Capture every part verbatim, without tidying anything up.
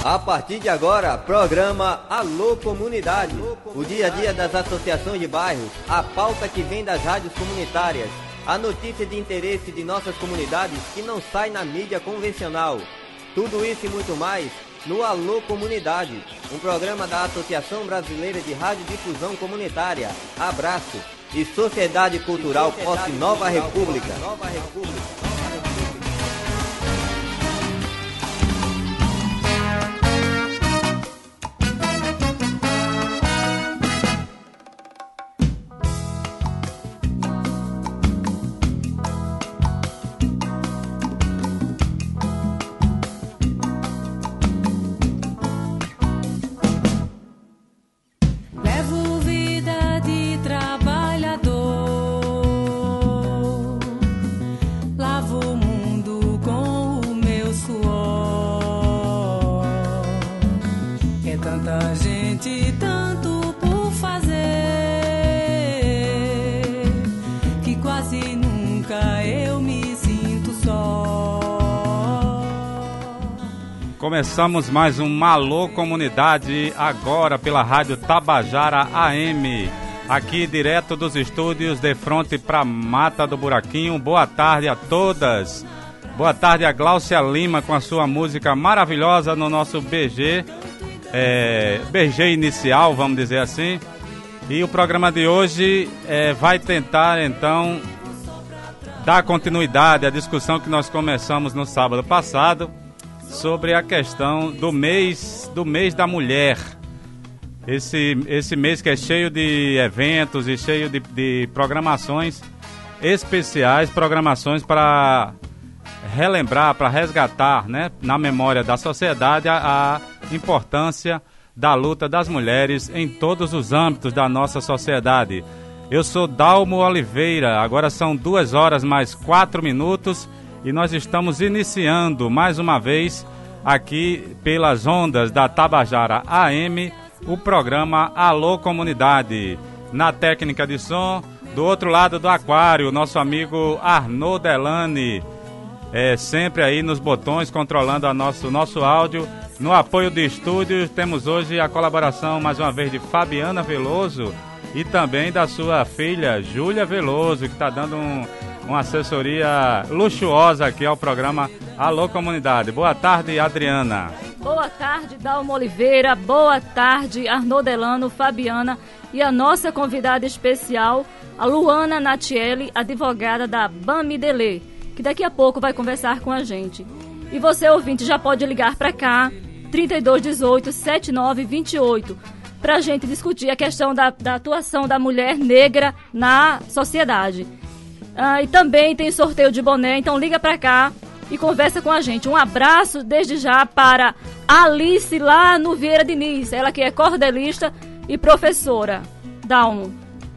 A partir de agora, programa Alô Comunidade. O dia a dia das associações de bairros, a pauta que vem das rádios comunitárias, a notícia de interesse de nossas comunidades que não sai na mídia convencional. Tudo isso e muito mais no Alô Comunidade, um programa da Associação Brasileira de Radiodifusão Comunitária, Abraço, e Sociedade Cultural Posse Nova República. Nova República. Começamos mais um Alô Comunidade, agora pela Rádio Tabajara A M, aqui direto dos estúdios de frente para Mata do Buraquinho. Boa tarde a todas. Boa tarde a Gláucia Lima com a sua música maravilhosa no nosso B G, é, B G inicial, vamos dizer assim. E o programa de hoje é, vai tentar então dar continuidade à discussão que nós começamos no sábado passado sobre a questão do mês, do mês da mulher. Esse, esse mês que é cheio de eventos e cheio de, de programações especiais, programações para relembrar, para resgatar, né, na memória da sociedade a, a importância da luta das mulheres em todos os âmbitos da nossa sociedade. Eu sou Dalmo Oliveira, agora são duas horas mais quatro minutos e nós estamos iniciando mais uma vez aqui pelas ondas da Tabajara A M o programa Alô Comunidade. Na técnica de som, do outro lado do aquário, nosso amigo Arnaud Delane, é, sempre aí nos botões controlando o nosso, nosso áudio. No apoio de estúdio temos hoje a colaboração mais uma vez de Fabiana Veloso e também da sua filha Júlia Veloso, que está dando um uma assessoria luxuosa aqui ao programa Alô Comunidade. Boa tarde, Adriana. Boa tarde, Dalmo Oliveira. Boa tarde, Arnaud Delano, Fabiana e a nossa convidada especial, a Luana Natiele, advogada da Bamidele, que daqui a pouco vai conversar com a gente. E você, ouvinte, já pode ligar para cá, trinta e dois dezoito, setenta e nove vinte e oito, para a gente discutir a questão da, da atuação da mulher negra na sociedade. Ah, e também tem sorteio de boné, então liga pra cá e conversa com a gente. Um abraço desde já para Alice lá no Vieira Diniz, ela que é cordelista e professora. Dá um.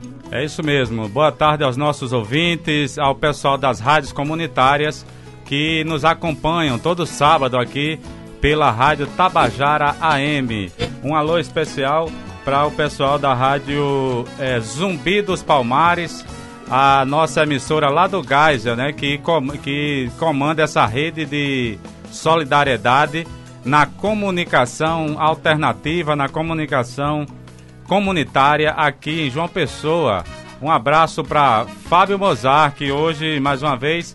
É isso mesmo. Boa tarde aos nossos ouvintes, ao pessoal das rádios comunitárias que nos acompanham todo sábado aqui pela Rádio Tabajara A M. Um alô especial para o pessoal da Rádio é, Zumbi dos Palmares, a nossa emissora lá do Geisel, né, que, com, que comanda essa rede de solidariedade na comunicação alternativa, na comunicação comunitária aqui em João Pessoa. Um abraço para Fábio Mozart, que hoje, mais uma vez,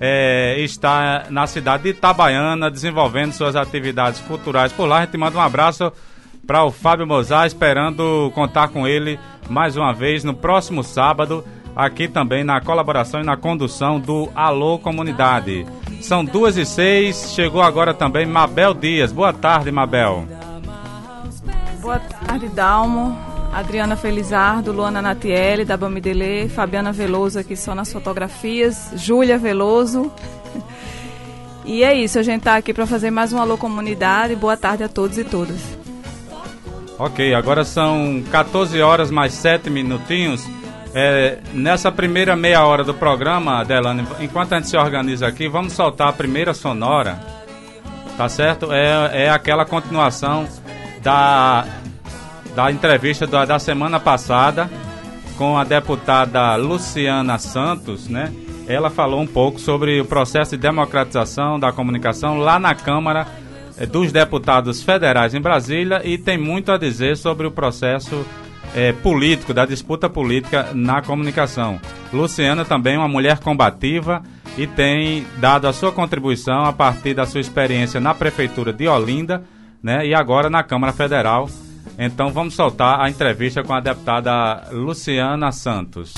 é, está na cidade de Itabaiana, desenvolvendo suas atividades culturais por lá. A gente manda um abraço para o Fábio Mozart, esperando contar com ele mais uma vez no próximo sábado, aqui também na colaboração e na condução do Alô Comunidade. São duas e seis, chegou agora também Mabel Dias. Boa tarde, Mabel. Boa tarde, Dalmo, Adriana Felizardo, Luana Natiele, da Bamidele, Fabiana Veloso aqui só nas fotografias, Júlia Veloso. E é isso, a gente está aqui para fazer mais um Alô Comunidade. Boa tarde a todos e todas. Ok, agora são quatorze horas mais sete minutinhos. É, nessa primeira meia hora do programa, Adelane, enquanto a gente se organiza aqui, vamos soltar a primeira sonora, tá certo? É, é aquela continuação da, da entrevista da, da semana passada com a deputada Luciana Santos, né? Ela falou um pouco sobre o processo de democratização da comunicação lá na Câmara eh, dos deputados federais em Brasília e tem muito a dizer sobre o processo eh, político, da disputa política na comunicação. Luciana também é uma mulher combativa e tem dado a sua contribuição a partir da sua experiência na Prefeitura de Olinda, né, e agora na Câmara Federal. Então vamos soltar a entrevista com a deputada Luciana Santos.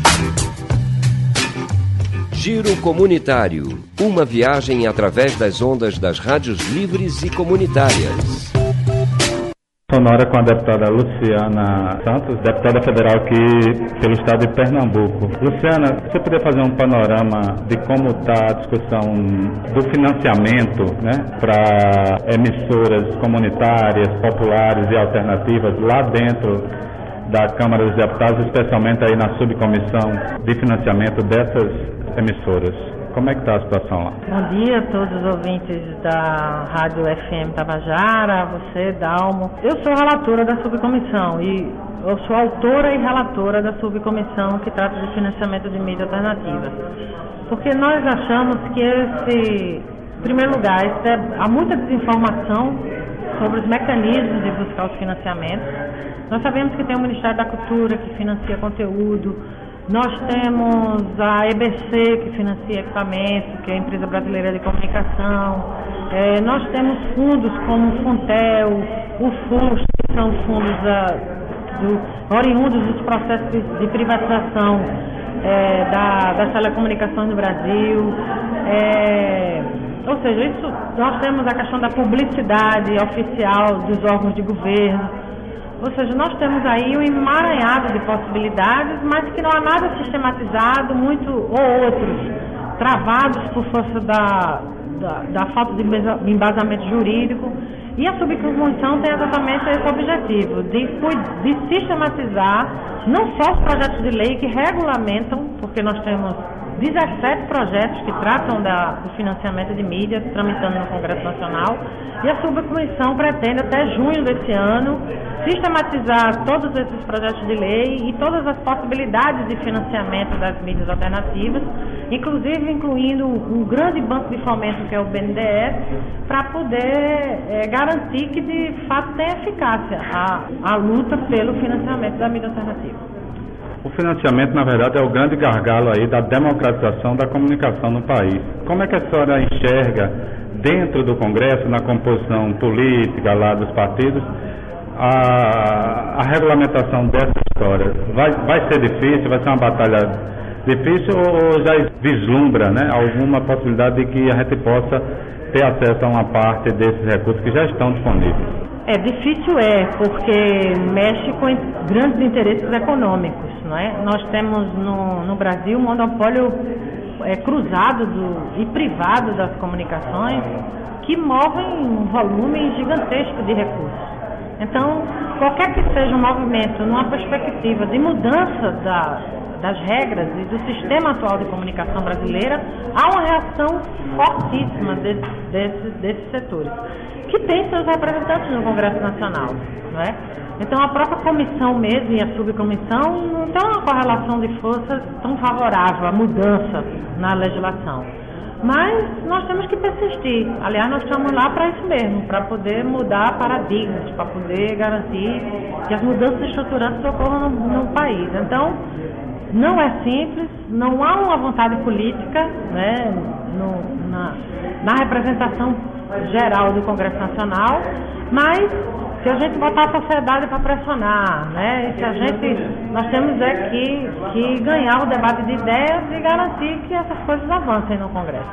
Giro Comunitário, uma viagem através das ondas das rádios livres e comunitárias. Sonora com a deputada Luciana Santos, deputada federal aqui pelo estado de Pernambuco. Luciana, você poderia fazer um panorama de como está a discussão do financiamento, né, para emissoras comunitárias, populares e alternativas lá dentro da Câmara dos Deputados, especialmente aí na subcomissão de financiamento dessas emissoras? Como é que está a situação lá? Bom dia a todos os ouvintes da Rádio F M Tabajara, você, Dalmo. Eu sou relatora da subcomissão e eu sou autora e relatora da subcomissão que trata de financiamento de mídia alternativa. Porque nós achamos que esse, em primeiro lugar, esse é, há muita desinformação sobre os mecanismos de buscar os financiamentos. Nós sabemos que tem o Ministério da Cultura que financia conteúdo. Nós temos a E B C, que financia equipamento, que é a Empresa Brasileira de Comunicação. É, nós temos fundos como o Funtel, o FUS, que são fundos da, do, oriundos dos processos de, de privatização é, da, das telecomunicações no Brasil. É, ou seja, isso, nós temos a questão da publicidade oficial dos órgãos de governo. Ou seja, nós temos aí um emaranhado de possibilidades, mas que não há nada sistematizado, muito ou outros travados por força da, da, da falta de embasamento jurídico. E a subcomissão tem exatamente esse objetivo, de, de sistematizar não só os projetos de lei que regulamentam, porque nós temos dezessete projetos que tratam da, do financiamento de mídias tramitando no Congresso Nacional, e a subcomissão pretende até junho desse ano sistematizar todos esses projetos de lei e todas as possibilidades de financiamento das mídias alternativas, inclusive incluindo um grande banco de fomento que é o B N D E S, para poder é, garantir que de fato tem eficácia a, a luta pelo financiamento da mídia alternativa. O financiamento, na verdade, é o grande gargalo aí da democratização da comunicação no país. Como é que a senhora enxerga, dentro do Congresso, na composição política lá dos partidos, a, a regulamentação dessa história? Vai, vai ser difícil, vai ser uma batalha difícil ou já vislumbra, né, alguma possibilidade de que a gente possa ter acesso a uma parte desses recursos que já estão disponíveis? É, difícil é, porque mexe com grandes interesses econômicos, não é? Nós temos no, no Brasil um monopólio é, cruzado do, e privado das comunicações que movem um volume gigantesco de recursos. Então, qualquer que seja um movimento numa perspectiva de mudança da, das regras e do sistema atual de comunicação brasileira, há uma reação fortíssima desses, desses, desses setores, que tem seus representantes no Congresso Nacional, não é? Então a própria comissão mesmo e a subcomissão não tem uma correlação de forças tão favorável à mudança na legislação. Mas nós temos que persistir. Aliás, nós estamos lá para isso mesmo, para poder mudar paradigmas, para poder garantir que as mudanças estruturantes ocorram no, no país. Então, não é simples, não há uma vontade política, né, no, na, na representação geral do Congresso Nacional, mas se a gente botar a sociedade para pressionar, né, e se a gente, nós temos é que, que ganhar o debate de ideias e garantir que essas coisas avancem no Congresso.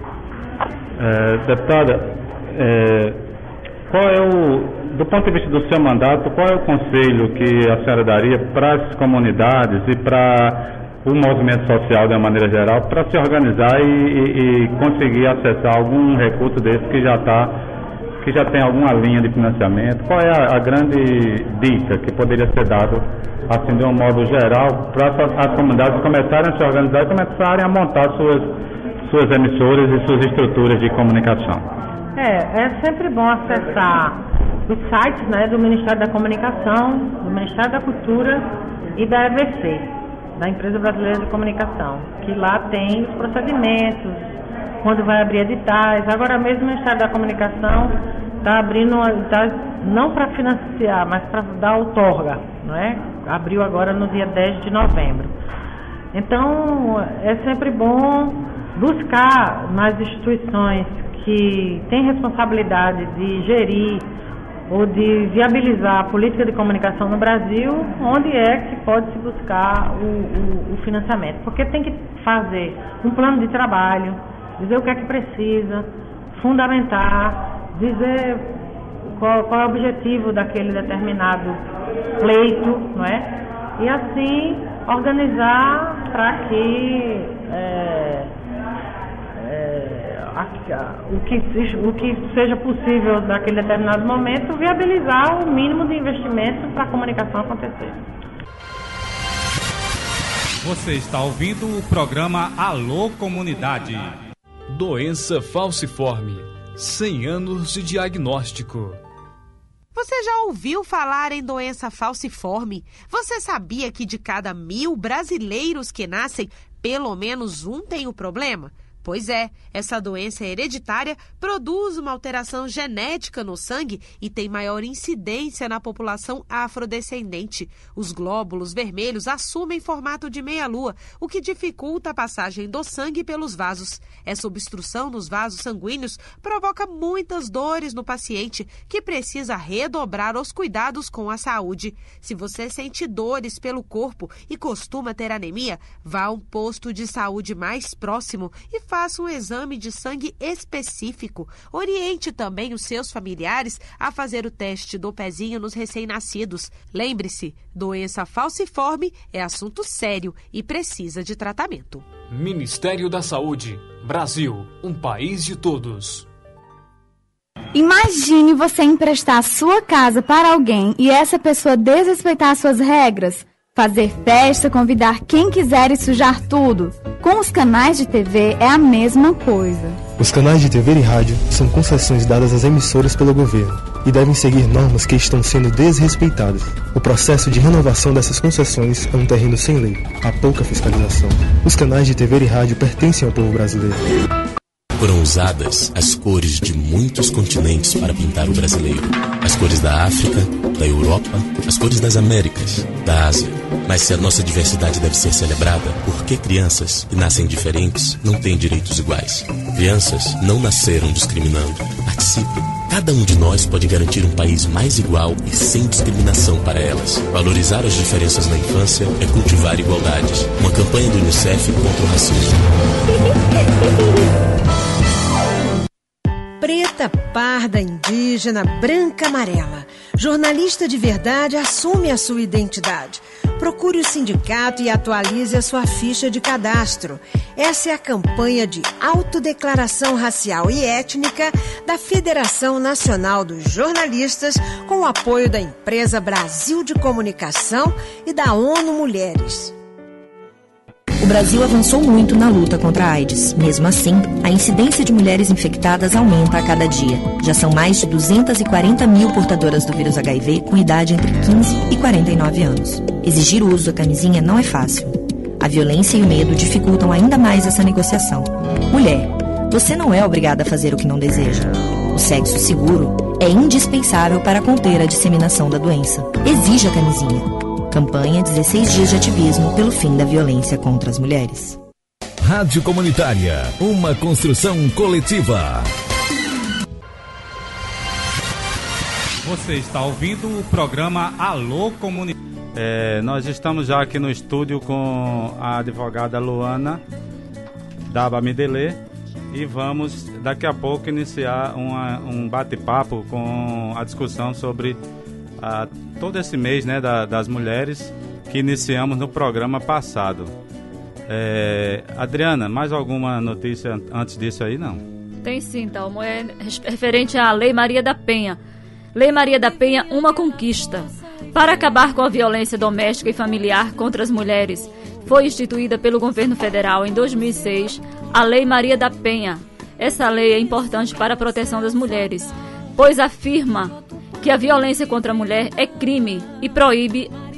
É, deputada, é, qual é o, do ponto de vista do seu mandato, qual é o conselho que a senhora daria para as comunidades e para o movimento social de uma maneira geral, para se organizar e, e, e conseguir acessar algum recurso desse que já está, que já tem alguma linha de financiamento? Qual é a, a grande dica que poderia ser dado, assim, de um modo geral, para as, as comunidades começarem a se organizar e começarem a montar suas, suas emissoras e suas estruturas de comunicação? É, é sempre bom acessar os sites, né, do Ministério da Comunicação, do Ministério da Cultura e da E B C. da Empresa Brasileira de Comunicação, que lá tem os procedimentos, quando vai abrir editais. Agora mesmo o Ministério da Comunicação está abrindo, tá, não para financiar, mas para dar outorga, não é? Abriu agora no dia dez de novembro. Então, é sempre bom buscar nas instituições que têm responsabilidade de gerir ou de viabilizar a política de comunicação no Brasil, onde é que pode se buscar o, o, o financiamento. Porque tem que fazer um plano de trabalho, dizer o que é que precisa, fundamentar, dizer qual, qual é o objetivo daquele determinado pleito, não é? E assim organizar para que, é, é, a, o, que o que seja possível naquele determinado momento, viabilizar o mínimo de investimento para a comunicação acontecer. Você está ouvindo o programa Alô Comunidade. Doença falciforme, cem anos de diagnóstico. Você já ouviu falar em doença falciforme? Você sabia que de cada mil brasileiros que nascem, pelo menos um tem o problema? Pois é, essa doença hereditária produz uma alteração genética no sangue e tem maior incidência na população afrodescendente. Os glóbulos vermelhos assumem formato de meia-lua, o que dificulta a passagem do sangue pelos vasos. Essa obstrução nos vasos sanguíneos provoca muitas dores no paciente, que precisa redobrar os cuidados com a saúde. Se você sente dores pelo corpo e costuma ter anemia, vá a um posto de saúde mais próximo e faça Faça um exame de sangue específico. Oriente também os seus familiares a fazer o teste do pezinho nos recém-nascidos. Lembre-se, doença falciforme é assunto sério e precisa de tratamento. Ministério da Saúde. Brasil, um país de todos. Imagine você emprestar sua casa para alguém e essa pessoa desrespeitar suas regras. Fazer festa, convidar quem quiser e sujar tudo. Com os canais de T V é a mesma coisa. Os canais de T V e rádio são concessões dadas às emissoras pelo governo e devem seguir normas que estão sendo desrespeitadas. O processo de renovação dessas concessões é um terreno sem lei. Há pouca fiscalização. Os canais de T V e rádio pertencem ao povo brasileiro. Foram usadas as cores de muitos continentes para pintar o brasileiro. As cores da África, da Europa, as cores das Américas, da Ásia. Mas se a nossa diversidade deve ser celebrada, por que crianças que nascem diferentes não têm direitos iguais? Crianças não nasceram discriminando. Participe. Cada um de nós pode garantir um país mais igual e sem discriminação para elas. Valorizar as diferenças na infância é cultivar igualdades. Uma campanha do Unicef contra o racismo. Preta, parda, indígena, branca, amarela. Jornalista de verdade assume a sua identidade. Procure o sindicato e atualize a sua ficha de cadastro. Essa é a campanha de autodeclaração racial e étnica da Federação Nacional dos Jornalistas, com o apoio da Empresa Brasil de Comunicação e da ONU Mulheres. O Brasil avançou muito na luta contra a AIDS. Mesmo assim, a incidência de mulheres infectadas aumenta a cada dia. Já são mais de duzentas e quarenta mil portadoras do vírus H I V com idade entre quinze e quarenta e nove anos. Exigir o uso da camisinha não é fácil. A violência e o medo dificultam ainda mais essa negociação. Mulher, você não é obrigada a fazer o que não deseja. O sexo seguro é indispensável para conter a disseminação da doença. Exija a camisinha. Campanha dezesseis dias de ativismo pelo fim da violência contra as mulheres. Rádio Comunitária, uma construção coletiva. Você está ouvindo o programa Alô Comunitária. É, nós estamos já aqui no estúdio com a advogada Luana da Bamidelê e vamos daqui a pouco iniciar uma, um bate-papo com a discussão sobre a, todo esse mês, né, da, das mulheres que iniciamos no programa passado. É, Adriana, mais alguma notícia antes disso aí, não? Tem sim, então, é referente à Lei Maria da Penha. Lei Maria da Penha, uma conquista. Para acabar com a violência doméstica e familiar contra as mulheres, foi instituída pelo governo federal em dois mil e seis a Lei Maria da Penha. Essa lei é importante para a proteção das mulheres, pois afirma que a violência contra a mulher é crime e proíbe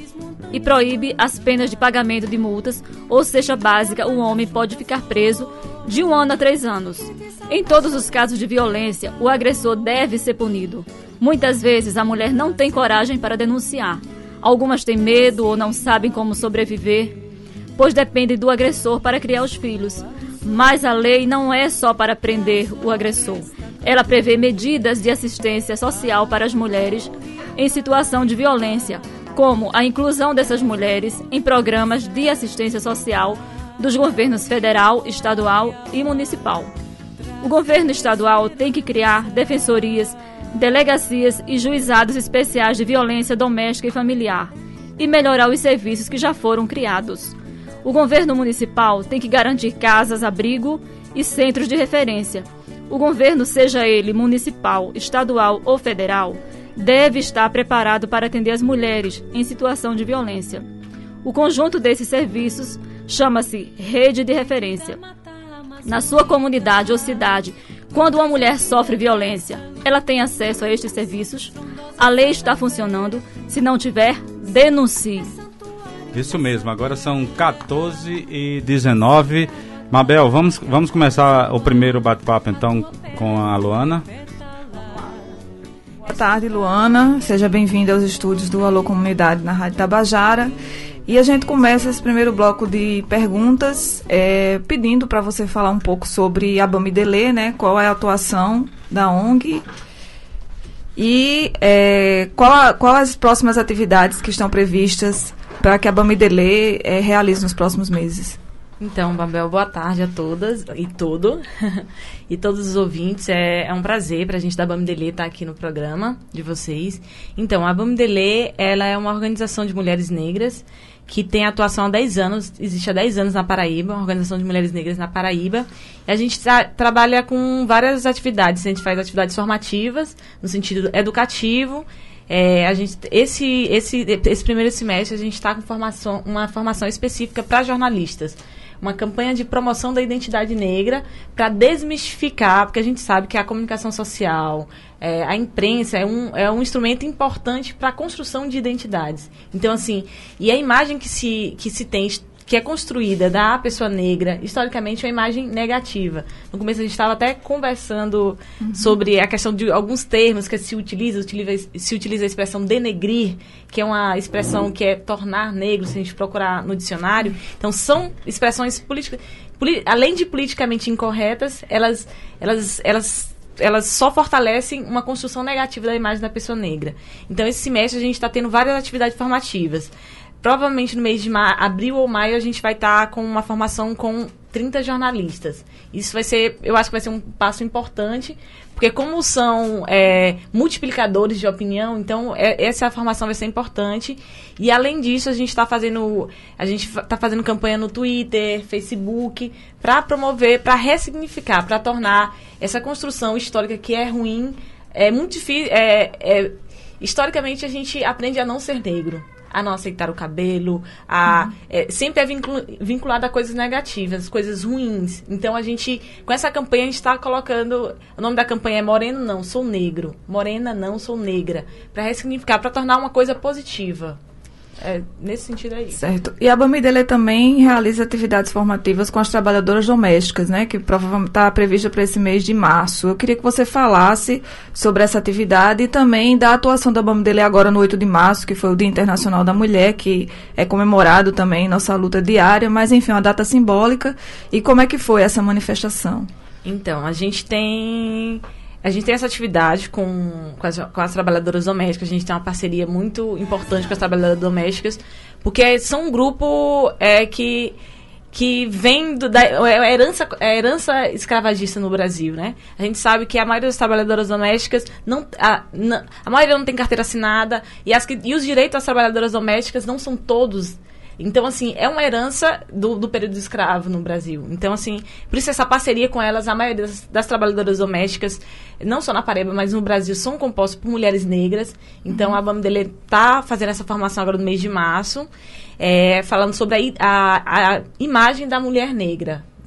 e proíbe as penas de pagamento de multas ou cesta básica. O homem pode ficar preso de um ano a três anos. Em todos os casos de violência, o agressor deve ser punido. Muitas vezes a mulher não tem coragem para denunciar. Algumas têm medo ou não sabem como sobreviver, pois dependem do agressor para criar os filhos. Mas a lei não é só para prender o agressor. Ela prevê medidas de assistência social para as mulheres em situação de violência, como a inclusão dessas mulheres em programas de assistência social dos governos federal, estadual e municipal. O governo estadual tem que criar defensorias, delegacias e juizados especiais de violência doméstica e familiar e melhorar os serviços que já foram criados. O governo municipal tem que garantir casas, abrigo e centros de referência. O governo, seja ele municipal, estadual ou federal, deve estar preparado para atender as mulheres em situação de violência. O conjunto desses serviços chama-se Rede de Referência. Na sua comunidade ou cidade, quando uma mulher sofre violência, ela tem acesso a estes serviços? A lei está funcionando? Se não tiver, denuncie. Isso mesmo, agora são quatorze e dezenove. Mabel, vamos, vamos começar o primeiro bate-papo então com a Luana. Boa tarde, Luana. Seja bem-vinda aos estúdios do Alô Comunidade na Rádio Tabajara. E a gente começa esse primeiro bloco de perguntas é, pedindo para você falar um pouco sobre a Bamidelê, né? Qual é a atuação da O N G e é, qual, qual as próximas atividades que estão previstas para que a Bamidelê é, realize nos próximos meses. Então, Babel, boa tarde a todas e todo, e todos os ouvintes. É, é um prazer para a gente da Bamidelê estar aqui no programa de vocês. Então, a Bamidelê, ela é uma organização de mulheres negras que tem atuação há dez anos, existe há dez anos na Paraíba, uma organização de mulheres negras na Paraíba. E a gente tra- trabalha com várias atividades. A gente faz atividades formativas, no sentido educativo. É, a gente, esse, esse, esse primeiro semestre, a gente está com formação, uma formação específica para jornalistas. Uma campanha de promoção da identidade negra para desmistificar, porque a gente sabe que a comunicação social, é, a imprensa é um, é um instrumento importante para a construção de identidades. Então, assim, e a imagem que se, que se tem, que é construída da pessoa negra, historicamente, é uma imagem negativa. No começo, a gente estava até conversando uhum. sobre a questão de alguns termos que se utiliza, utiliza, se utiliza a expressão denegrir, que é uma expressão uhum. que é tornar negro, se a gente procurar no dicionário. Então, são expressões políticas, poli, além de politicamente incorretas, elas, elas, elas, elas só fortalecem uma construção negativa da imagem da pessoa negra. Então, esse semestre, a gente está tendo várias atividades formativas. Provavelmente no mês de ma- abril ou maio a gente vai estar tá com uma formação com trinta jornalistas. Isso vai ser, eu acho que vai ser um passo importante, porque como são é, multiplicadores de opinião, então é, essa formação vai ser importante. E além disso, a gente está fazendo, a gente está fazendo campanha no Twitter, Facebook, para promover, para ressignificar, para tornar essa construção histórica que é ruim, é muito difícil. É, é, historicamente, a gente aprende a não ser negro, a não aceitar o cabelo, a, uhum. é, sempre é vincul, vinculado a coisas negativas, coisas ruins. Então, a gente, com essa campanha, a gente está colocando, o nome da campanha é Moreno Não, Sou Negro. Morena Não, Sou Negra. Para ressignificar, para tornar uma coisa positiva. É, nesse sentido aí. Certo. E a Bamidelê também realiza atividades formativas com as trabalhadoras domésticas, né? Que provavelmente está prevista para esse mês de março. Eu queria que você falasse sobre essa atividade e também da atuação da Bamidelê agora no oito de março, que foi o Dia Internacional da Mulher, que é comemorado também em nossa luta diária, mas enfim, uma data simbólica. E como é que foi essa manifestação? Então, a gente tem... A gente tem essa atividade com, com, as, com as trabalhadoras domésticas. A gente tem uma parceria muito importante com as trabalhadoras domésticas, porque são um grupo é, que, que vem do, da é herança, é herança escravagista no Brasil, né? A gente sabe que a maioria das trabalhadoras domésticas, não, a, não, a maioria não tem carteira assinada, e, as que, e os direitos das trabalhadoras domésticas não são todos. Então, assim, é uma herança do, do período escravo no Brasil. Então, assim, por isso essa parceria com elas, a maioria das, das trabalhadoras domésticas, não só na Paraíba, mas no Brasil, são compostas por mulheres negras. Então, uhum. a Bamidelê está fazendo essa formação agora no mês de março, é, falando sobre a, a, a imagem da mulher negra.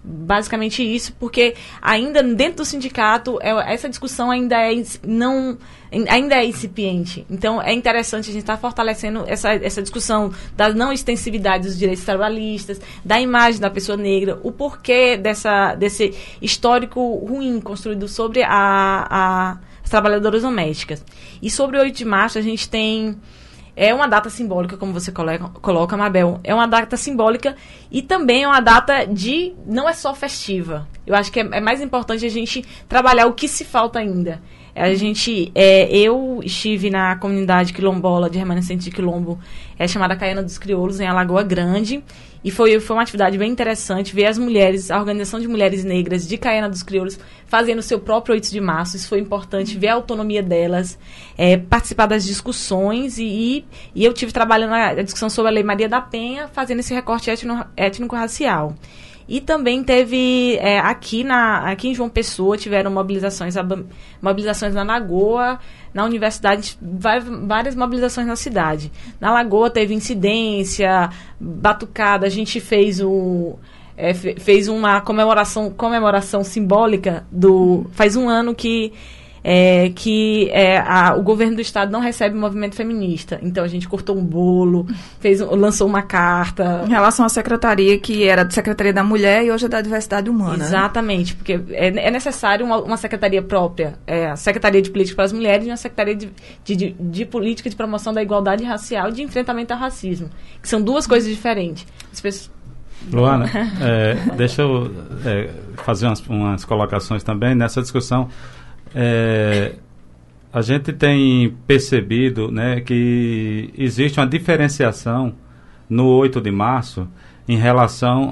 basicamente isso, porque ainda dentro do sindicato, é, essa discussão ainda é, não, ainda é incipiente. Então, é interessante a gente estar tá fortalecendo essa, essa discussão da não extensividade dos direitos trabalhistas, da imagem da pessoa negra, o porquê dessa, desse histórico ruim construído sobre a, a, as trabalhadoras domésticas. E sobre o oito de março, a gente tem... É uma data simbólica, como você coloca, coloca, Mabel. É uma data simbólica e também é uma data de... Não é só festiva. Eu acho que é, é mais importante a gente trabalhar o que se falta ainda. A gente... É, eu estive na comunidade quilombola de remanescente de Quilombo, é chamada Caiana dos Crioulos, em Alagoa Grande. E foi, foi uma atividade bem interessante ver as mulheres, a Organização de Mulheres Negras de Caiana dos Crioulos fazendo o seu próprio oito de março. Isso foi importante, ver a autonomia delas, é, participar das discussões. E, e eu tive trabalhando a discussão sobre a Lei Maria da Penha, fazendo esse recorte étnico, étnico-racial. E também teve, é, aqui, na, aqui em João Pessoa, tiveram mobilizações, mobilizações na Lagoa, na universidade, várias mobilizações na cidade. Na Lagoa teve incidência, batucada, a gente fez, o, é, fez uma comemoração, comemoração simbólica do... Faz um ano que... É, que é, a, o governo do estado não recebe o movimento feminista. Então a gente cortou um bolo, fez, lançou uma carta. Em relação à secretaria, que era da Secretaria da Mulher e hoje é da Diversidade Humana. Exatamente, né? Porque é, é necessário uma, uma secretaria própria, é, a Secretaria de Política para as Mulheres e uma Secretaria de, de, de, de Política de Promoção da Igualdade Racial e de Enfrentamento ao Racismo, que são duas coisas diferentes. As pessoas... Luana, é, deixa eu é, fazer umas, umas colocações também nessa discussão. É, a gente tem percebido, né, que existe uma diferenciação no oito de março em relação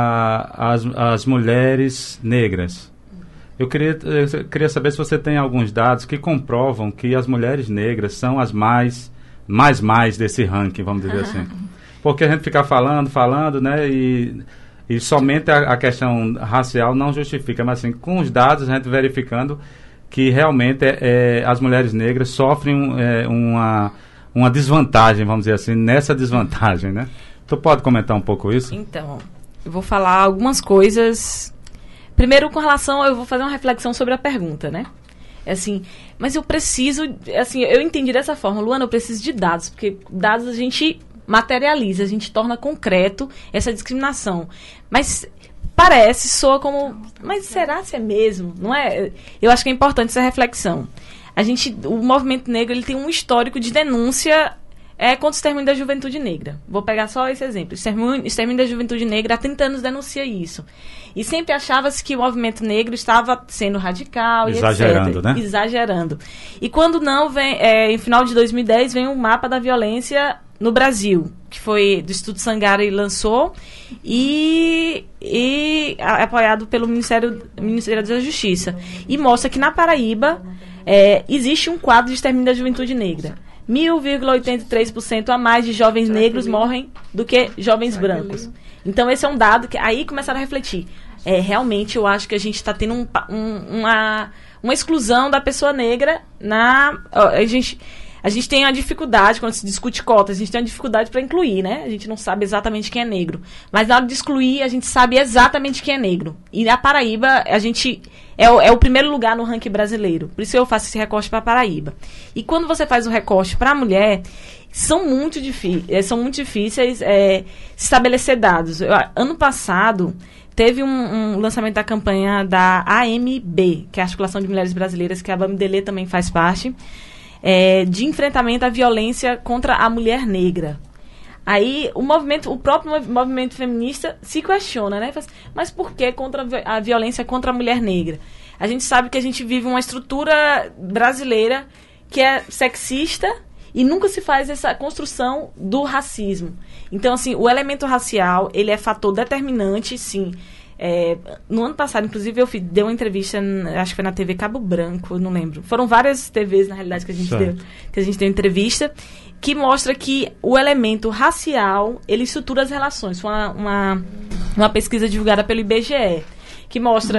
às mulheres negras. Eu queria, eu queria saber se você tem alguns dados que comprovam que as mulheres negras são as mais, mais, mais desse ranking, vamos dizer assim. Porque a gente fica falando, falando, né, e... E somente a, a questão racial não justifica, mas assim, com os dados a gente verificando que realmente é, é, as mulheres negras sofrem é, uma, uma desvantagem, vamos dizer assim, nessa desvantagem, né? Tu pode comentar um pouco isso? Então, eu vou falar algumas coisas. Primeiro, com relação, eu vou fazer uma reflexão sobre a pergunta, né? É assim, mas eu preciso, assim, eu entendi dessa forma, Luana, eu preciso de dados, porque dados a gente materializa, a gente torna concreto essa discriminação. Mas... Parece, soa como... Mas será se é mesmo? Não é? Eu acho que é importante essa reflexão. A gente, o movimento negro ele tem um histórico de denúncia é, contra o extermínio da juventude negra. Vou pegar só esse exemplo. O extermínio, extermínio da juventude negra há trinta anos denuncia isso. E sempre achava-se que o movimento negro estava sendo radical Exagerando, e etcétera. Né? Exagerando. E quando não, vem, é, em final de dois mil e dez, vem um mapa da violência no Brasil, que foi do Instituto Sangari lançou e, e a, apoiado pelo Ministério, Ministério da Justiça. E mostra que na Paraíba é, existe um quadro de extermínio da juventude negra. mil vírgula oitenta e três por cento a mais de jovens negros morrem do que jovens brancos. Então esse é um dado que aí começaram a refletir. É, realmente eu acho que a gente está tendo um, um, uma, uma exclusão da pessoa negra na... A gente... A gente tem a dificuldade, quando se discute cotas, a gente tem a dificuldade para incluir, né? A gente não sabe exatamente quem é negro. Mas na hora de excluir, a gente sabe exatamente quem é negro. E na Paraíba, a gente é o, é o primeiro lugar no ranking brasileiro. Por isso eu faço esse recorte para Paraíba. E quando você faz o recorte para a mulher, são muito, são muito difíceis é, estabelecer dados. Eu, ano passado... Teve um, um lançamento da campanha da A M B, que é a Articulação de Mulheres Brasileiras, que a Bamidele também faz parte, é, de enfrentamento à violência contra a mulher negra. Aí o movimento, o próprio movimento feminista se questiona, né? Mas por que contra a violência contra a mulher negra? A gente sabe que a gente vive uma estrutura brasileira que é sexista e nunca se faz essa construção do racismo. Então, assim, o elemento racial, ele é fator determinante, sim. É, no ano passado, inclusive, eu fiz, dei uma entrevista, acho que foi na T V Cabo Branco, não lembro. Foram várias T Vs, na realidade, que a gente, deu, que a gente deu entrevista, que mostra que o elemento racial, ele estrutura as relações. Foi uma, uma, uma pesquisa divulgada pelo I B G E, que mostra... Uhum.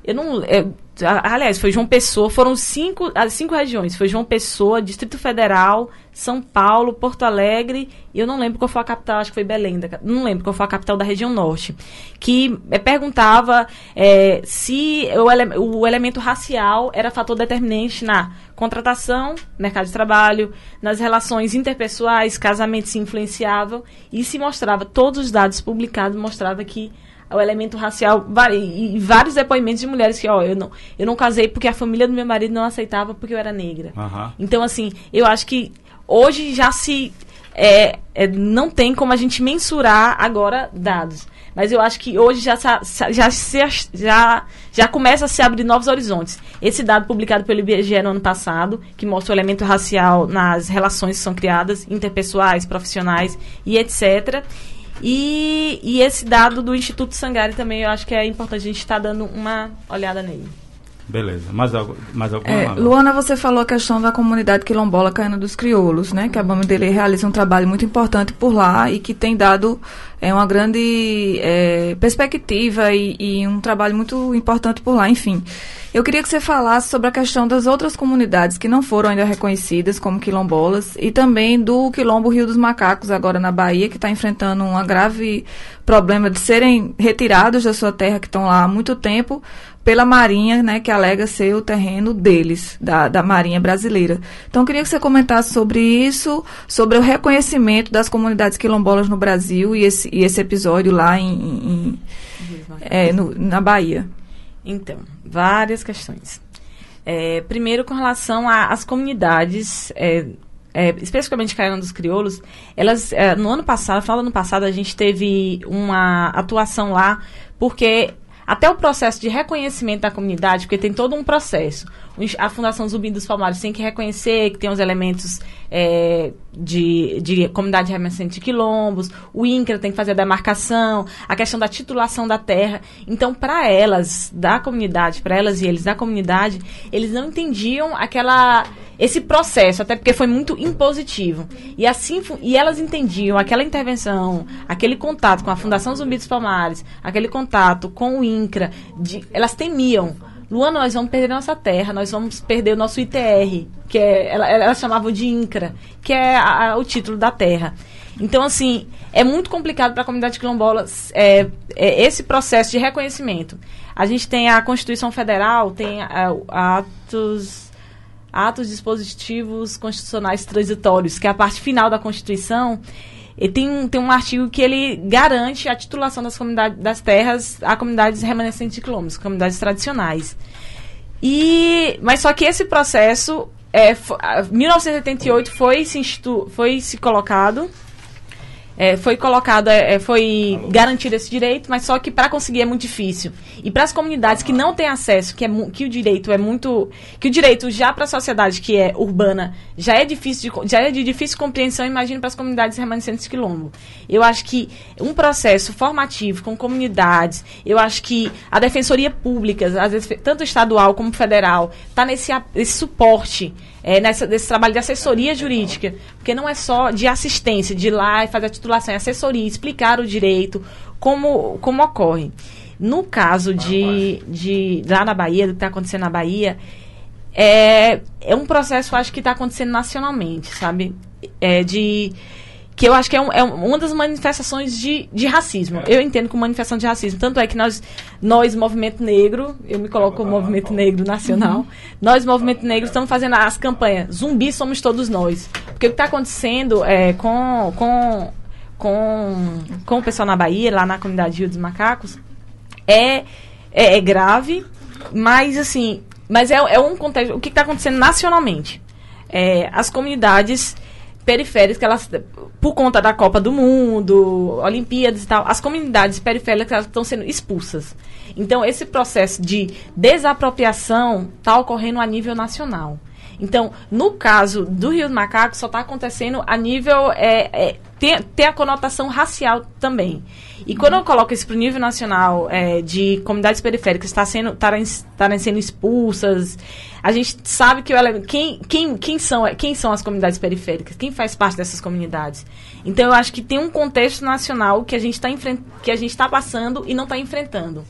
Eu não... É, aliás, foi João Pessoa, foram cinco, as cinco regiões. Foi João Pessoa, Distrito Federal, São Paulo, Porto Alegre, e eu não lembro qual foi a capital, acho que foi Belém, da, não lembro qual foi a capital da região norte, que é, perguntava é, se o, ele, o elemento racial era fator determinante na contratação, mercado de trabalho, nas relações interpessoais, casamento se influenciavam, e se mostrava, todos os dados publicados mostravam que o elemento racial, e vários depoimentos de mulheres que, ó, eu não, eu não casei porque a família do meu marido não aceitava porque eu era negra. Uhum. Então, assim, eu acho que hoje já se... É, é, não tem como a gente mensurar agora dados. Mas eu acho que hoje já, já, já, já, já começa a se abrir novos horizontes. Esse dado publicado pelo I B G E no ano passado, que mostra o elemento racial nas relações que são criadas, interpessoais, profissionais e etcétera. E, e esse dado do Instituto Sangari também, eu acho que é importante a gente estar tá dando uma olhada nele. Beleza. Mais, algo, mais alguma? É, Luana, você falou a questão da comunidade quilombola Caiana dos Crioulos, né? Que a Bamidele realiza um trabalho muito importante por lá e que tem dado é, uma grande é, perspectiva e, e um trabalho muito importante por lá, enfim. Eu queria que você falasse sobre a questão das outras comunidades que não foram ainda reconhecidas como quilombolas e também do Quilombo Rio dos Macacos, agora na Bahia, que está enfrentando um grave problema de serem retirados da sua terra, que estão lá há muito tempo, pela Marinha, né, que alega ser o terreno deles, da, da Marinha brasileira. Então, eu queria que você comentasse sobre isso, sobre o reconhecimento das comunidades quilombolas no Brasil e esse, e esse episódio lá em, em, é, no, na Bahia. Então, várias questões. É, primeiro, com relação às comunidades, é, é, especificamente Caiana dos Crioulos, elas, é, no ano passado, no final do ano passado, a gente teve uma atuação lá, porque até o processo de reconhecimento da comunidade, porque tem todo um processo. A Fundação Zumbi dos Palmares tem que reconhecer que tem os elementos é, de, de comunidade remanescente de quilombos, o INCRA tem que fazer a demarcação, a questão da titulação da terra. Então, para elas, da comunidade, para elas e eles da comunidade, eles não entendiam aquela, esse processo, até porque foi muito impositivo. E, assim, e elas entendiam aquela intervenção, aquele contato com a Fundação Zumbi dos Palmares, aquele contato com o INCRA, de, elas temiam. Luana, nós vamos perder nossa terra, nós vamos perder o nosso I T R, que é, ela, elas chamavam de INCRA, que é a, a, o título da terra. Então, assim, é muito complicado para a comunidade quilombola é, é, esse processo de reconhecimento. A gente tem a Constituição Federal, tem a, a atos, atos dispositivos constitucionais transitórios, que é a parte final da Constituição. E tem, um, tem um artigo que ele garante a titulação das comunidades das terras a comunidades remanescentes de quilombos, comunidades tradicionais. E, mas só que esse processo, é, mil novecentos e oitenta e oito foi se, institu, foi se colocado, é, foi colocado, é, foi garantido esse direito, mas só que para conseguir é muito difícil. E para as comunidades que não têm acesso, que, é, que o direito é muito, que o direito já para a sociedade que é urbana já é difícil, de, já é de difícil compreensão, imagine para as comunidades remanescentes de quilombo. Eu acho que um processo formativo com comunidades, eu acho que a Defensoria Pública, às vezes tanto estadual como federal, está nesse, nesse suporte, é, nessa, nesse trabalho de assessoria jurídica, porque não é só de assistência, de ir lá e fazer a titulação, é assessoria, explicar o direito, como, como ocorre. No caso de, de lá na Bahia, do que está acontecendo na Bahia, é, é um processo, eu acho, que está acontecendo nacionalmente, sabe? É de... que eu acho que é, um, é uma das manifestações de, de racismo. Eu entendo como manifestação de racismo. Tanto é que nós, nós, Movimento Negro, eu me coloco como Movimento Negro Nacional, uhum. nós, Movimento Negro, estamos fazendo as campanhas Zumbi Somos Todos Nós. Porque o que está acontecendo é, com, com, com, com o pessoal na Bahia, lá na comunidade Rio dos Macacos, é, é, é grave, mas assim, mas é, é um contexto. O que está acontecendo nacionalmente? É, as comunidades periféricas, elas, por conta da Copa do Mundo, Olimpíadas e tal, as comunidades periféricas elas estão sendo expulsas. Então, esse processo de desapropriação está ocorrendo a nível nacional. Então, no caso do Rio dos Macacos, só está acontecendo a nível... É, é, tem, tem a conotação racial também. E quando eu coloco isso para o nível nacional, é, de comunidades periféricas estar sendo, estarem, estarem sendo expulsas, a gente sabe que o, quem, quem, quem, são, quem são as comunidades periféricas, quem faz parte dessas comunidades. Então, eu acho que tem um contexto nacional que a gente está que a gente está passando e não está enfrentando.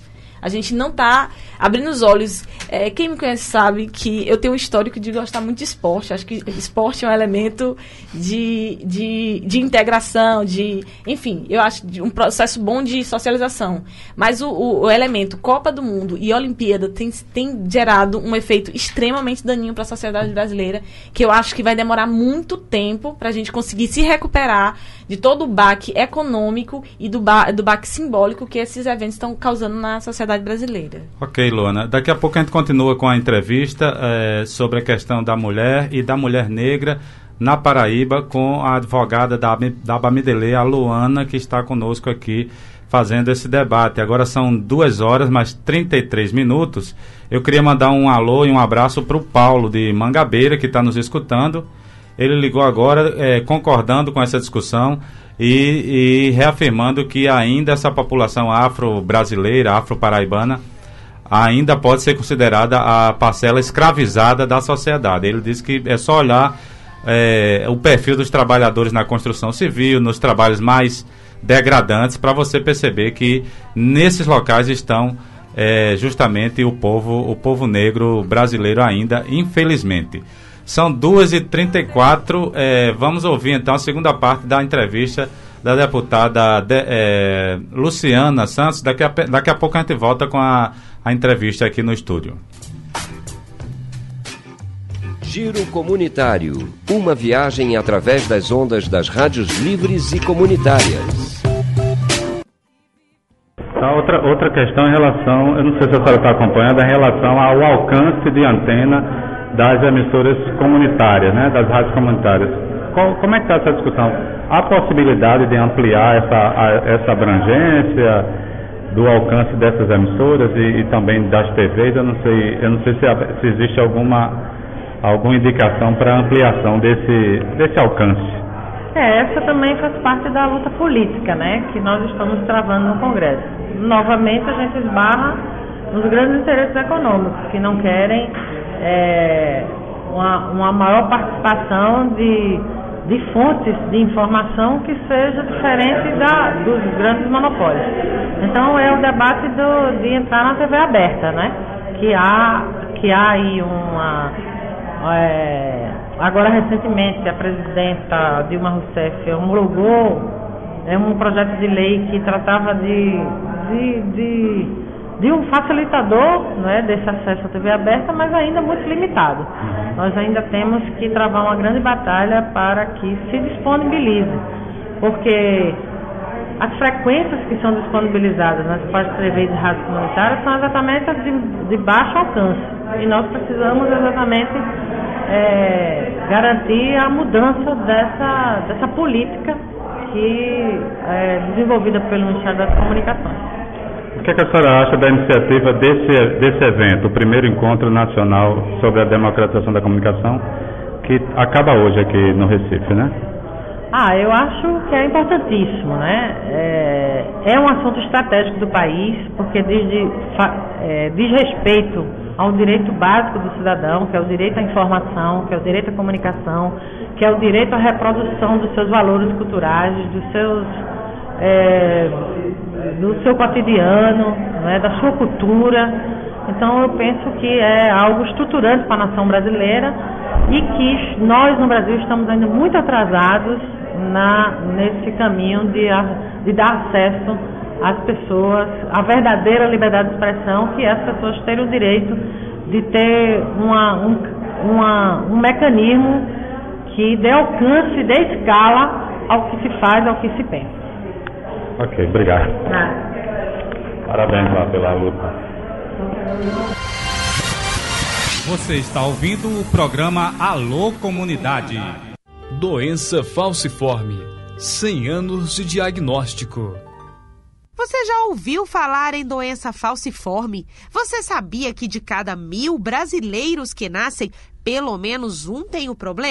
A gente não está abrindo os olhos. É, quem me conhece sabe que eu tenho um histórico de gostar muito de esporte. Acho que esporte é um elemento de, de, de integração, de, enfim, eu acho de um processo bom de socialização. Mas o, o, o elemento Copa do Mundo e Olimpíada tem, tem gerado um efeito extremamente daninho para a sociedade brasileira, que eu acho que vai demorar muito tempo para a gente conseguir se recuperar de todo o baque econômico e do, ba do baque simbólico que esses eventos estão causando na sociedade brasileira. Ok, Luana. Daqui a pouco a gente continua com a entrevista é, sobre a questão da mulher e da mulher negra na Paraíba com a advogada da, da Bamidelê, a Luana, que está conosco aqui fazendo esse debate. Agora são duas horas, mais trinta e três minutos. Eu queria mandar um alô e um abraço para o Paulo de Mangabeira, que está nos escutando. Ele ligou agora é, concordando com essa discussão e, e reafirmando que ainda essa população afro-brasileira, afro-paraibana, ainda pode ser considerada a parcela escravizada da sociedade. Ele disse que é só olhar é, o perfil dos trabalhadores na construção civil, nos trabalhos mais degradantes, para você perceber que nesses locais estão é, justamente o povo, o povo negro brasileiro ainda, infelizmente. São duas e trinta e quatro, é, vamos ouvir então a segunda parte da entrevista da deputada de, é, Luciana Santos. Daqui a, daqui a pouco a gente volta com a, a entrevista aqui no estúdio. Giro Comunitário, uma viagem através das ondas das rádios livres e comunitárias. Tá, outra, outra questão em relação, eu não sei se a senhora está acompanhando, em relação ao alcance de antena das emissoras comunitárias, né, das rádios comunitárias. Qual, como é que está essa discussão? Há possibilidade de ampliar essa, a, essa abrangência do alcance dessas emissoras e, e também das T Vs? Eu não sei, eu não sei se, se existe alguma, alguma indicação para ampliação desse, desse alcance. É, essa também faz parte da luta política, né, que nós estamos travando no Congresso. Novamente a gente esbarra nos grandes interesses econômicos, que não querem É, uma, uma maior participação de, de fontes de informação que seja diferente da, dos grandes monopólios. Então é o debate do, de entrar na T V aberta, né? Que há, que há aí uma... É, agora recentemente a presidenta Dilma Rousseff homologou é, um projeto de lei que tratava de... de, de de um facilitador, né, desse acesso à T V aberta, mas ainda muito limitado. Nós ainda temos que travar uma grande batalha para que se disponibilize, porque as frequências que são disponibilizadas nas quatro T Vs e rádios comunitárias são exatamente as de, de baixo alcance, e nós precisamos exatamente é, garantir a mudança dessa, dessa política que é desenvolvida pelo Ministério das Comunicações. O que, é que a senhora acha da iniciativa desse, desse evento, o primeiro encontro nacional sobre a democratização da comunicação, que acaba hoje aqui no Recife, né? Ah, eu acho que é importantíssimo, né? É, é um assunto estratégico do país, porque diz, de, é, diz respeito ao direito básico do cidadão, que é o direito à informação, que é o direito à comunicação, que é o direito à reprodução dos seus valores culturais, dos seus... É, do seu cotidiano, né, da sua cultura. Então eu penso que é algo estruturante para a nação brasileira e que nós no Brasil estamos ainda muito atrasados na, nesse caminho de, de dar acesso às pessoas, à verdadeira liberdade de expressão, que é as pessoas terem o direito de ter uma, um, uma, um mecanismo que dê alcance, dê escala ao que se faz, ao que se pensa. Ok, obrigado. Ah. Parabéns lá pela luta. Você está ouvindo o programa Alô Comunidade. Doença falciforme. cem anos de diagnóstico. Você já ouviu falar em doença falciforme? Você sabia que de cada mil brasileiros que nascem, pelo menos um tem o problema?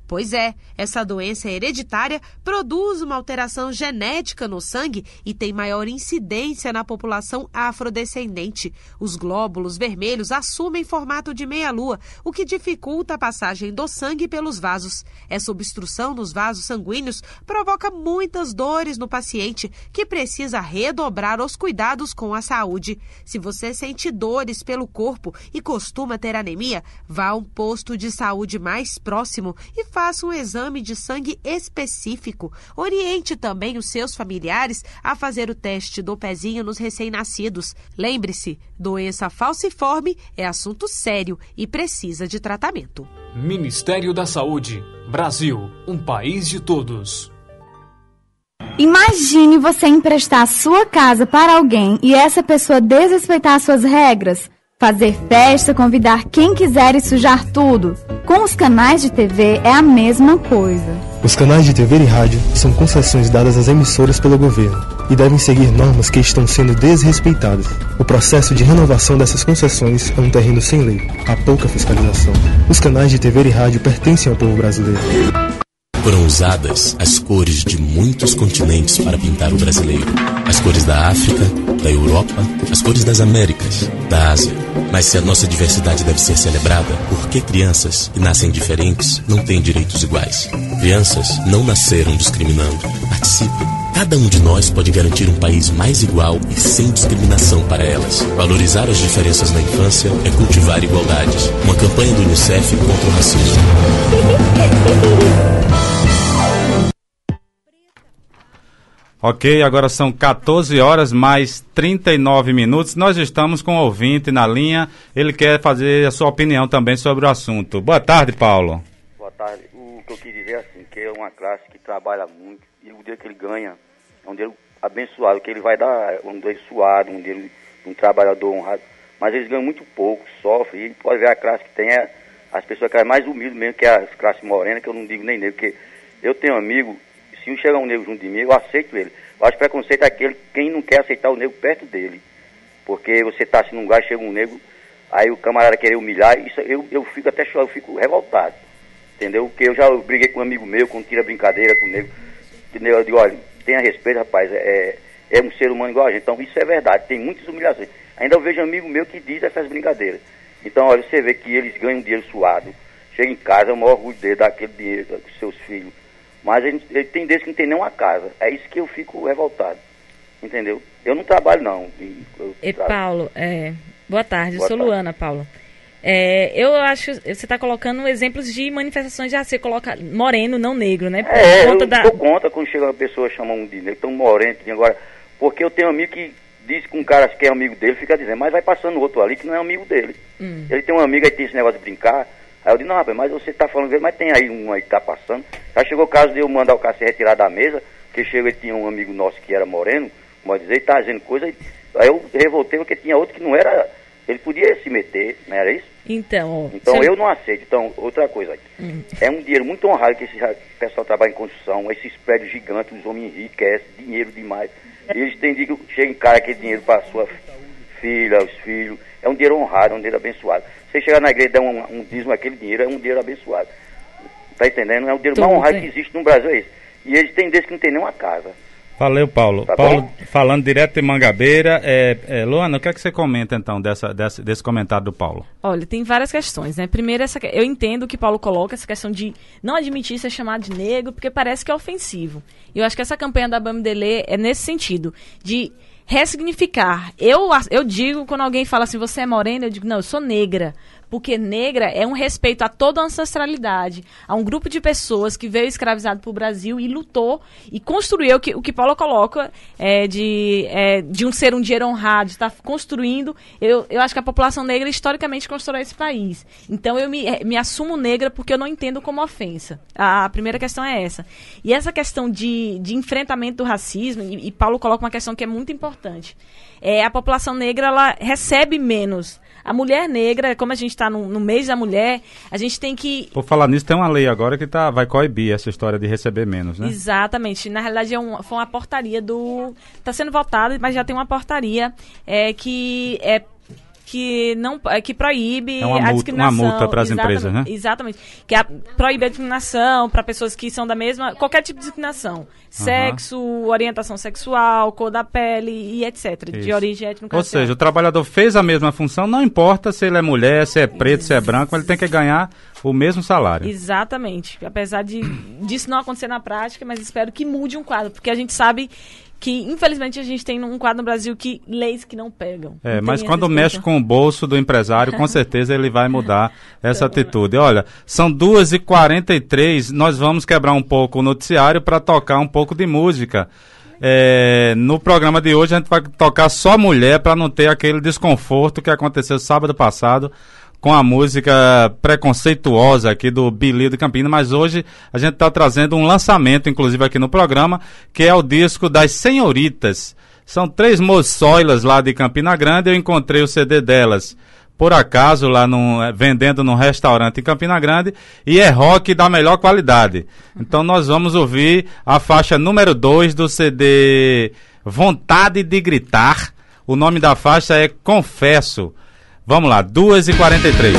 Pois é, essa doença hereditária produz uma alteração genética no sangue e tem maior incidência na população afrodescendente. Os glóbulos vermelhos assumem formato de meia-lua, o que dificulta a passagem do sangue pelos vasos. Essa obstrução nos vasos sanguíneos provoca muitas dores no paciente, que precisa redobrar os cuidados com a saúde. Se você sente dores pelo corpo e costuma ter anemia, vá a um posto de saúde mais próximo e faça um exame de sangue específico. Oriente também os seus familiares a fazer o teste do pezinho nos recém-nascidos. Lembre-se, doença falciforme é assunto sério e precisa de tratamento. Ministério da Saúde. Brasil, um país de todos. Imagine você emprestar a sua casa para alguém e essa pessoa desrespeitar suas regras. Fazer festa, convidar quem quiser e sujar tudo. Com os canais de T V é a mesma coisa. Os canais de T V e rádio são concessões dadas às emissoras pelo governo e devem seguir normas que estão sendo desrespeitadas. O processo de renovação dessas concessões é um terreno sem lei. Há pouca fiscalização. Os canais de T V e rádio pertencem ao povo brasileiro. Foram usadas as cores de muitos continentes para pintar o brasileiro. As cores da África, da Europa, as cores das Américas, da Ásia. Mas se a nossa diversidade deve ser celebrada, por que crianças que nascem diferentes não têm direitos iguais? Crianças não nasceram discriminando. Participe. Cada um de nós pode garantir um país mais igual e sem discriminação para elas. Valorizar as diferenças na infância é cultivar igualdades. Uma campanha do Unicef contra o racismo. Ok, agora são quatorze horas mais trinta e nove minutos. Nós estamos com o ouvinte na linha. Ele quer fazer a sua opinião também sobre o assunto. Boa tarde, Paulo. Boa tarde. O que eu queria dizer é assim, que é uma classe que trabalha muito e o dinheiro que ele ganha é um dinheiro abençoado, que ele vai dar um dinheiro suado, um dinheiro de um trabalhador honrado. Mas eles ganham muito pouco, sofrem. E pode ver a classe que tem é as pessoas que são mais humildes mesmo, que é as classes morenas, que eu não digo nem negro, porque eu tenho um amigo. Se chegar um negro junto de mim, eu aceito ele. Eu acho que preconceito é aquele quem não quer aceitar o negro perto dele. Porque você está assim num lugar, chega um negro, aí o camarada querer humilhar, isso, eu, eu fico até chorando, eu fico revoltado. Entendeu? Porque eu já briguei com um amigo meu, quando tira brincadeira com o negro. Entendeu? Eu digo, olha, tenha respeito, rapaz, é, é um ser humano igual a gente. Então isso é verdade, tem muitas humilhações. Ainda eu vejo um amigo meu que diz essas brincadeiras. Então, olha, você vê que eles ganham dinheiro suado, chega em casa, é o maior orgulho dele, dá aquele dinheiro com seus filhos. Mas ele, ele tem desde que não tem nenhuma casa. É isso que eu fico revoltado. Entendeu? Eu não trabalho, não. Eu e tra... Paulo, é, boa tarde. Boa eu sou tarde. Luana, Paulo. É, eu acho que você está colocando exemplos de manifestações de racismo. Você coloca moreno, não negro, né? Por é, conta eu da... dou conta quando chega uma pessoa chamando um de negro, tão moreno, agora... Porque eu tenho um amigo que diz que um cara que é amigo dele, fica dizendo, mas vai passando outro ali que não é amigo dele. Hum. Ele tem um amigo aí que tem esse negócio de brincar. Aí eu digo, não, rapaz, mas você tá falando dele, mas tem aí um aí que tá passando. Já chegou o caso de eu mandar o cara se retirar da mesa, porque chegou e tinha um amigo nosso que era moreno, pode dizer, ele tá dizendo coisa, aí eu revoltei porque tinha outro que não era, ele podia se meter, não era isso? Então, então você... eu não aceito. Então, outra coisa, hum. é um dinheiro muito honrado que esse pessoal trabalha em construção, esses prédios gigantes, os homens enriquecem, dinheiro demais. E eles têm que chega em cara aquele dinheiro para sua filha, os filhos, é um dinheiro honrado, é um dinheiro abençoado. Você chegar na igreja e dar um, um dízimo, aquele dinheiro é um dinheiro abençoado. Tá entendendo? É um dinheiro mais honrado que existe no Brasil, é isso. E eles têm desde que não tem nenhuma casa. Valeu, Paulo. Tá Paulo, bom? falando direto de Mangabeira, é, é, Luana, o que é que você comenta, então, dessa, dessa, desse comentário do Paulo? Olha, tem várias questões, né? Primeiro, essa, eu entendo que Paulo coloca essa questão de não admitir ser chamado de negro, porque parece que é ofensivo. E eu acho que essa campanha da Bamidele é nesse sentido, de ressignificar. Eu, eu digo, quando alguém fala assim, você é morena, eu digo, não, eu sou negra. Porque negra é um respeito a toda a ancestralidade, a um grupo de pessoas que veio escravizado para o Brasil e lutou e construiu o que, o que Paulo coloca é, de, é, de um ser um dinheiro honrado, está construindo. Eu, eu acho que a população negra historicamente constrói esse país. Então eu me, me assumo negra porque eu não entendo como ofensa. A, a primeira questão é essa. E essa questão de, de enfrentamento do racismo, e, e Paulo coloca uma questão que é muito importante. É, a população negra ela recebe menos. A mulher negra, como a gente está no, no mês da mulher, a gente tem que... Por falar nisso, tem uma lei agora que tá, vai coibir essa história de receber menos, né? Exatamente. Na realidade, é um, foi uma portaria do... Está sendo votada, mas já tem uma portaria é, que é que não que proíbe é uma a multa, discriminação. Uma multa para as empresas, né? Exatamente. Que a, proíbe a discriminação para pessoas que são da mesma... Qualquer tipo de discriminação. Uhum. Sexo, orientação sexual, cor da pele e etcétera. Isso. De origem étnica. Ou seja, o trabalhador fez a mesma função, não importa se ele é mulher, se é preto, Isso. se é branco, ele tem que ganhar o mesmo salário. Exatamente. Apesar de disso não acontecer na prática, mas espero que mude um quadro, porque a gente sabe... que, infelizmente, a gente tem um quadro no Brasil que leis que não pegam. É, não mas quando mexe com o bolso do empresário, com certeza ele vai mudar essa atitude. Olha, são duas e quarenta e três, nós vamos quebrar um pouco o noticiário para tocar um pouco de música. É, no programa de hoje a gente vai tocar só mulher para não ter aquele desconforto que aconteceu sábado passado com a música preconceituosa aqui do Billy do Campina, mas hoje a gente está trazendo um lançamento, inclusive aqui no programa, que é o disco das Senhoritas. São três moçoilas lá de Campina Grande, eu encontrei o C D delas, por acaso, lá no, vendendo num restaurante em Campina Grande, e é rock da melhor qualidade. Então nós vamos ouvir a faixa número dois do C D Vontade de Gritar. O nome da faixa é Confesso. Vamos lá, duas e quarenta e três.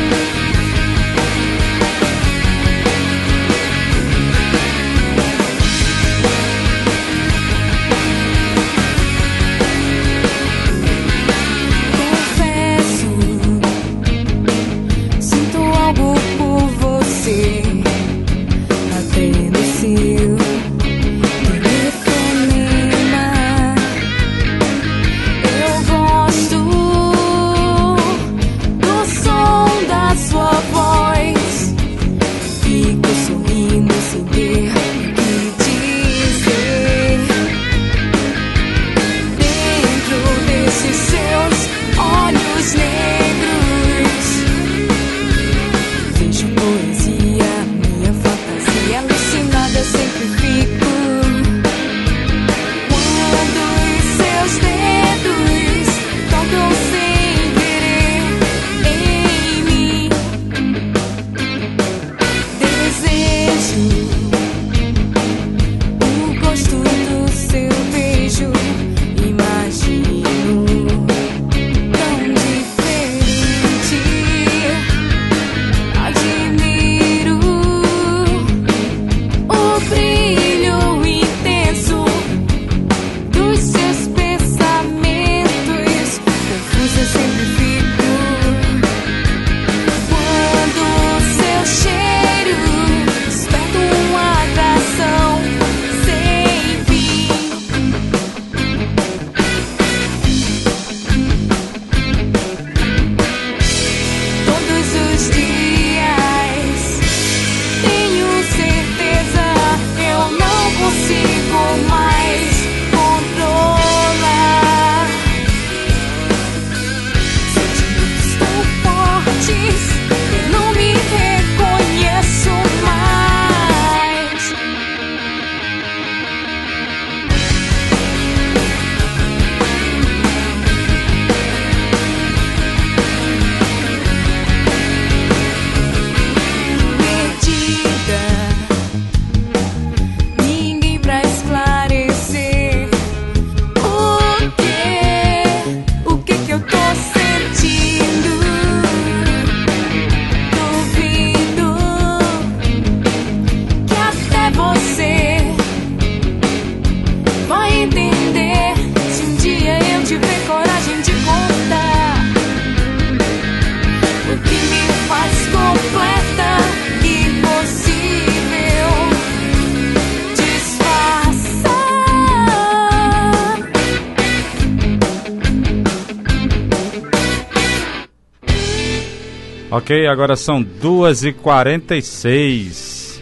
Ok, agora são duas e quarenta e seis.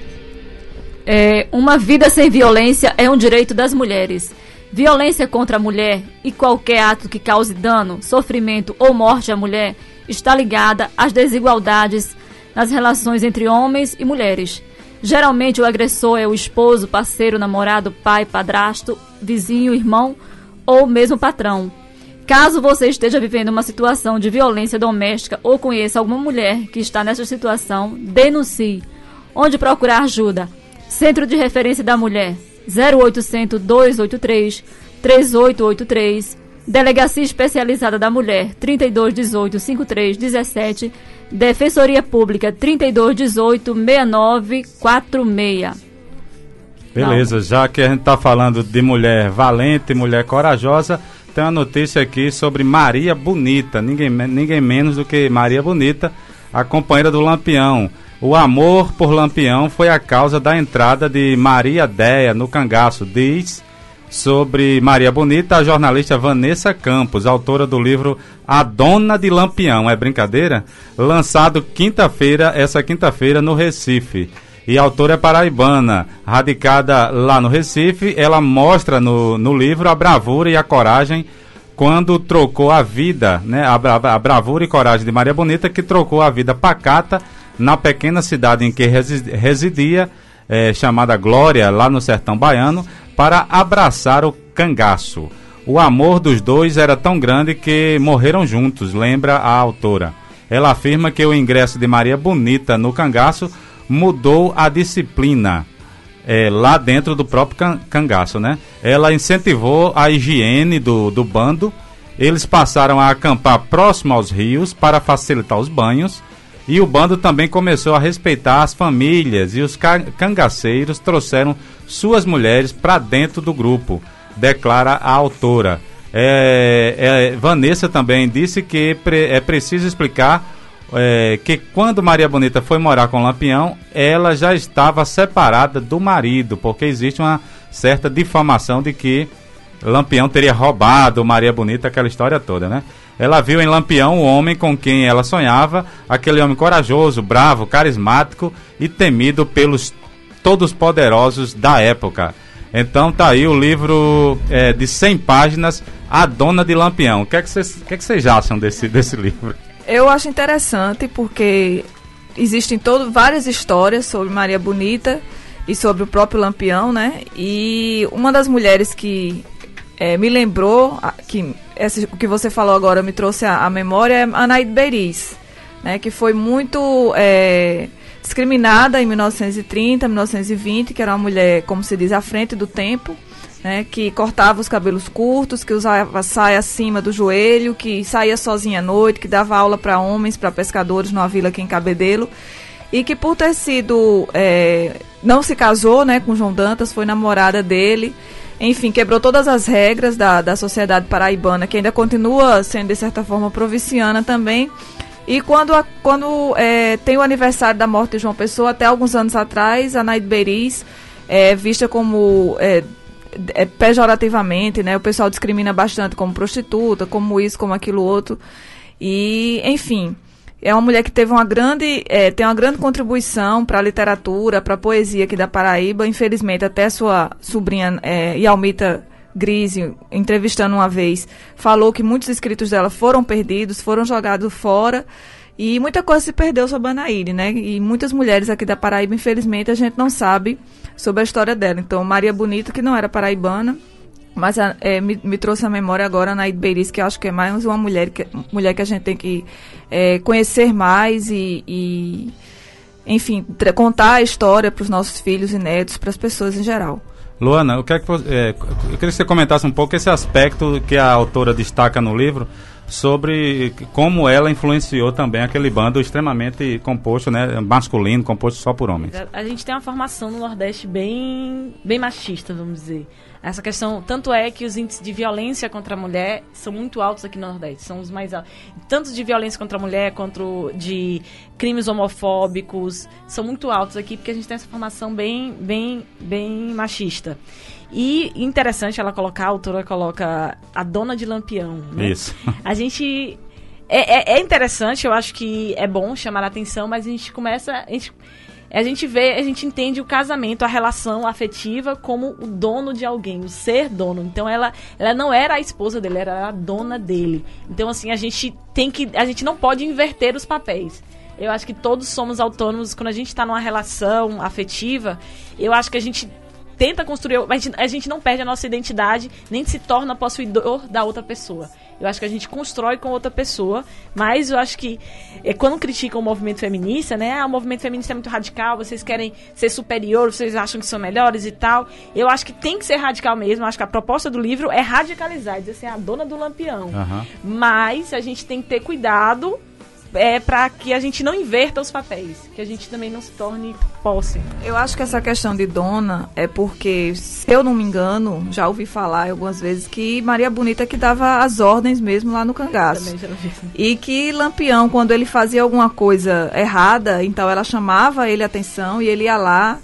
É, uma vida sem violência é um direito das mulheres. Violência contra a mulher e qualquer ato que cause dano, sofrimento ou morte à mulher está ligada às desigualdades nas relações entre homens e mulheres. Geralmente o agressor é o esposo, parceiro, namorado, pai, padrasto, vizinho, irmão ou mesmo patrão. Caso você esteja vivendo uma situação de violência doméstica ou conheça alguma mulher que está nessa situação, denuncie. Onde procurar ajuda? Centro de Referência da Mulher, zero oitocentos, dois oito três, três oito oito três, Delegacia Especializada da Mulher, trinta e dois dezoito, cinquenta e três dezessete. Defensoria Pública, trinta e dois dezoito, sessenta e nove quarenta e seis. Beleza, já que a gente está falando de mulher valente, mulher corajosa, tem uma notícia aqui sobre Maria Bonita, ninguém, ninguém menos do que Maria Bonita, a companheira do Lampião. O amor por Lampião foi a causa da entrada de Maria Déia no cangaço, diz sobre Maria Bonita a jornalista Vanessa Campos, autora do livro A Dona de Lampião, é brincadeira? Lançado quinta-feira, essa quinta-feira no Recife. E a autora é paraibana, radicada lá no Recife. Ela mostra no, no livro a bravura e a coragem quando trocou a vida, né, a, a, a bravura e coragem de Maria Bonita, que trocou a vida pacata na pequena cidade em que residia, é, chamada Glória, lá no sertão baiano, para abraçar o cangaço. O amor dos dois era tão grande que morreram juntos, lembra a autora. Ela afirma que o ingresso de Maria Bonita no cangaço mudou a disciplina é, lá dentro do próprio can, cangaço, né? Ela incentivou a higiene do, do bando. Eles passaram a acampar próximo aos rios para facilitar os banhos. E o bando também começou a respeitar as famílias, e os cangaceiros trouxeram suas mulheres para dentro do grupo, declara a autora. É, é, Vanessa também disse que pre, é preciso explicar é, que quando Maria Bonita foi morar com Lampião, ela já estava separada do marido, porque existe uma certa difamação de que Lampião teria roubado Maria Bonita, aquela história toda, né? Ela viu em Lampião o homem com quem ela sonhava, aquele homem corajoso, bravo, carismático e temido pelos todos poderosos da época. Então tá aí o livro é, de cem páginas, A Dona de Lampião. O que é que vocês que é que vocês acham desse, desse livro? Eu acho interessante porque existem todo, várias histórias sobre Maria Bonita e sobre o próprio Lampião, né? E uma das mulheres que é, me lembrou, que esse, o que você falou agora me trouxe à, à memória, é Anaíde Beriz, né? Que foi muito é, discriminada em mil novecentos e trinta, mil novecentos e vinte, que era uma mulher, como se diz, à frente do tempo, né? Que cortava os cabelos curtos, que usava saia acima do joelho, que saía sozinha à noite, que dava aula para homens, para pescadores numa vila aqui em Cabedelo, e que por ter sido, é, não se casou, né, com João Dantas, foi namorada dele, enfim, quebrou todas as regras da, da sociedade paraibana, que ainda continua sendo, de certa forma, provinciana também. E quando, a, quando é, tem o aniversário da morte de João Pessoa, até alguns anos atrás, a Anaíde Beriz é vista como é, é, pejorativamente, né? O pessoal discrimina bastante como prostituta, como isso, como aquilo outro. E, enfim, é uma mulher que teve uma grande, é, tem uma grande contribuição para a literatura, para a poesia aqui da Paraíba. Infelizmente, até sua sobrinha é, Yalmita Grise, entrevistando uma vez, falou que muitos escritos dela foram perdidos, foram jogados fora, e muita coisa se perdeu sobre a Anaíde, né? E muitas mulheres aqui da Paraíba, infelizmente, a gente não sabe sobre a história dela. Então, Maria Bonita, que não era paraibana, mas é, me, me trouxe à memória agora a Anaíde Beriz, que eu acho que é mais uma mulher que, mulher que a gente tem que é, conhecer mais e, e enfim, contar a história para os nossos filhos e netos, para as pessoas em geral. Luana, eu, quero que você, é, eu queria que você comentasse um pouco esse aspecto que a autora destaca no livro, sobre como ela influenciou também aquele bando extremamente composto, né, masculino, composto só por homens. A gente tem uma formação no Nordeste bem, bem machista, vamos dizer. Essa questão, tanto é que os índices de violência contra a mulher são muito altos aqui no Nordeste, são os mais altos. Tanto de violência contra a mulher, quanto de crimes homofóbicos, são muito altos aqui, porque a gente tem essa formação bem, bem, bem machista. E interessante ela colocar, a autora coloca a Dona de Lampião, né? Isso. A gente... É, é, é interessante, eu acho que é bom chamar a atenção, mas a gente começa... A gente, a gente vê, a gente entende o casamento, a relação afetiva como o dono de alguém, o ser dono. Então ela, ela não era a esposa dele, era a dona dele. Então assim, a gente tem que, a gente não pode inverter os papéis. Eu acho que todos somos autônomos quando a gente está numa relação afetiva. Eu acho que a gente tenta construir, a gente, a gente não perde a nossa identidade, nem se torna possuidor da outra pessoa. Eu acho que a gente constrói com outra pessoa, mas eu acho que é, quando criticam o movimento feminista, né? Ah, o movimento feminista é muito radical, vocês querem ser superior, vocês acham que são melhores e tal. Eu acho que tem que ser radical mesmo. Eu acho que a proposta do livro é radicalizar, dizer assim, a dona do lampião. Uhum. Mas a gente tem que ter cuidado é, para que a gente não inverta os papéis, que a gente também não se torne posse. Eu acho que essa questão de dona é porque, se eu não me engano, já ouvi falar algumas vezes que Maria Bonita que dava as ordens mesmo lá no cangaço. Também já ouvi. E que Lampião, quando ele fazia alguma coisa errada, então ela chamava ele a atenção e ele ia lá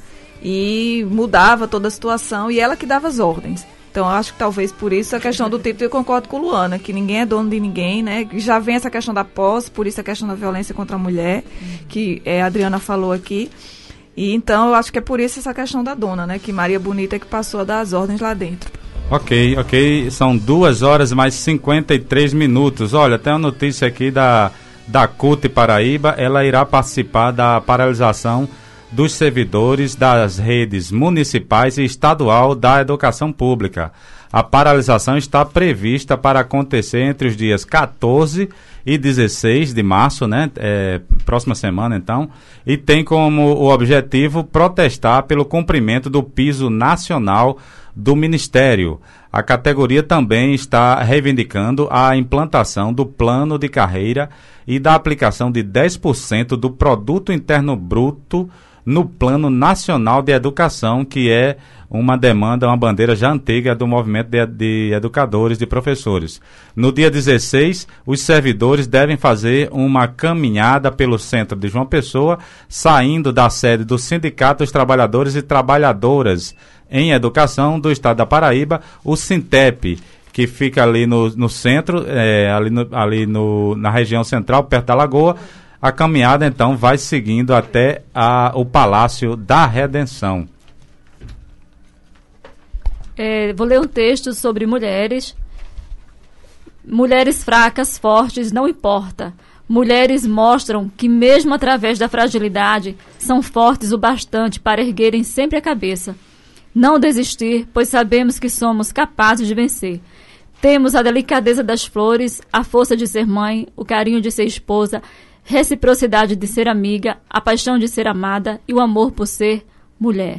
e mudava toda a situação e ela que dava as ordens. Então, eu acho que talvez por isso a questão do título, eu concordo com Luana, que ninguém é dono de ninguém, né? Já vem essa questão da posse, por isso a questão da violência contra a mulher, uhum. que é, a Adriana falou aqui. E então, eu acho que é por isso essa questão da dona, né? Que Maria Bonita é que passou a dar as ordens lá dentro. Ok, ok. São duas horas mais cinquenta e três minutos. Olha, tem uma notícia aqui da, da C U T Paraíba. Ela irá participar da paralisação dos servidores das redes municipais e estadual da educação pública. A paralisação está prevista para acontecer entre os dias quatorze e dezesseis de março, né? É, próxima semana, então, e tem como o objetivo protestar pelo cumprimento do piso nacional do Ministério. A categoria também está reivindicando a implantação do plano de carreira e da aplicação de dez por cento do Produto Interno Bruto no Plano Nacional de Educação, que é uma demanda, uma bandeira já antiga do movimento de, de educadores, de professores. No dia dezesseis, os servidores devem fazer uma caminhada pelo centro de João Pessoa, saindo da sede do Sindicato dos Trabalhadores e Trabalhadoras em Educação do Estado da Paraíba, o Sintep, que fica ali no, no centro, é, ali, no, ali no, na região central, perto da Lagoa. A caminhada, então, vai seguindo até a, o Palácio da Redenção. É, vou ler um texto sobre mulheres. Mulheres fracas, fortes, não importa. Mulheres mostram que, mesmo através da fragilidade, são fortes o bastante para erguerem sempre a cabeça. Não desistir, pois sabemos que somos capazes de vencer. Temos a delicadeza das flores, a força de ser mãe, o carinho de ser esposa, reciprocidade de ser amiga, a paixão de ser amada e o amor por ser mulher.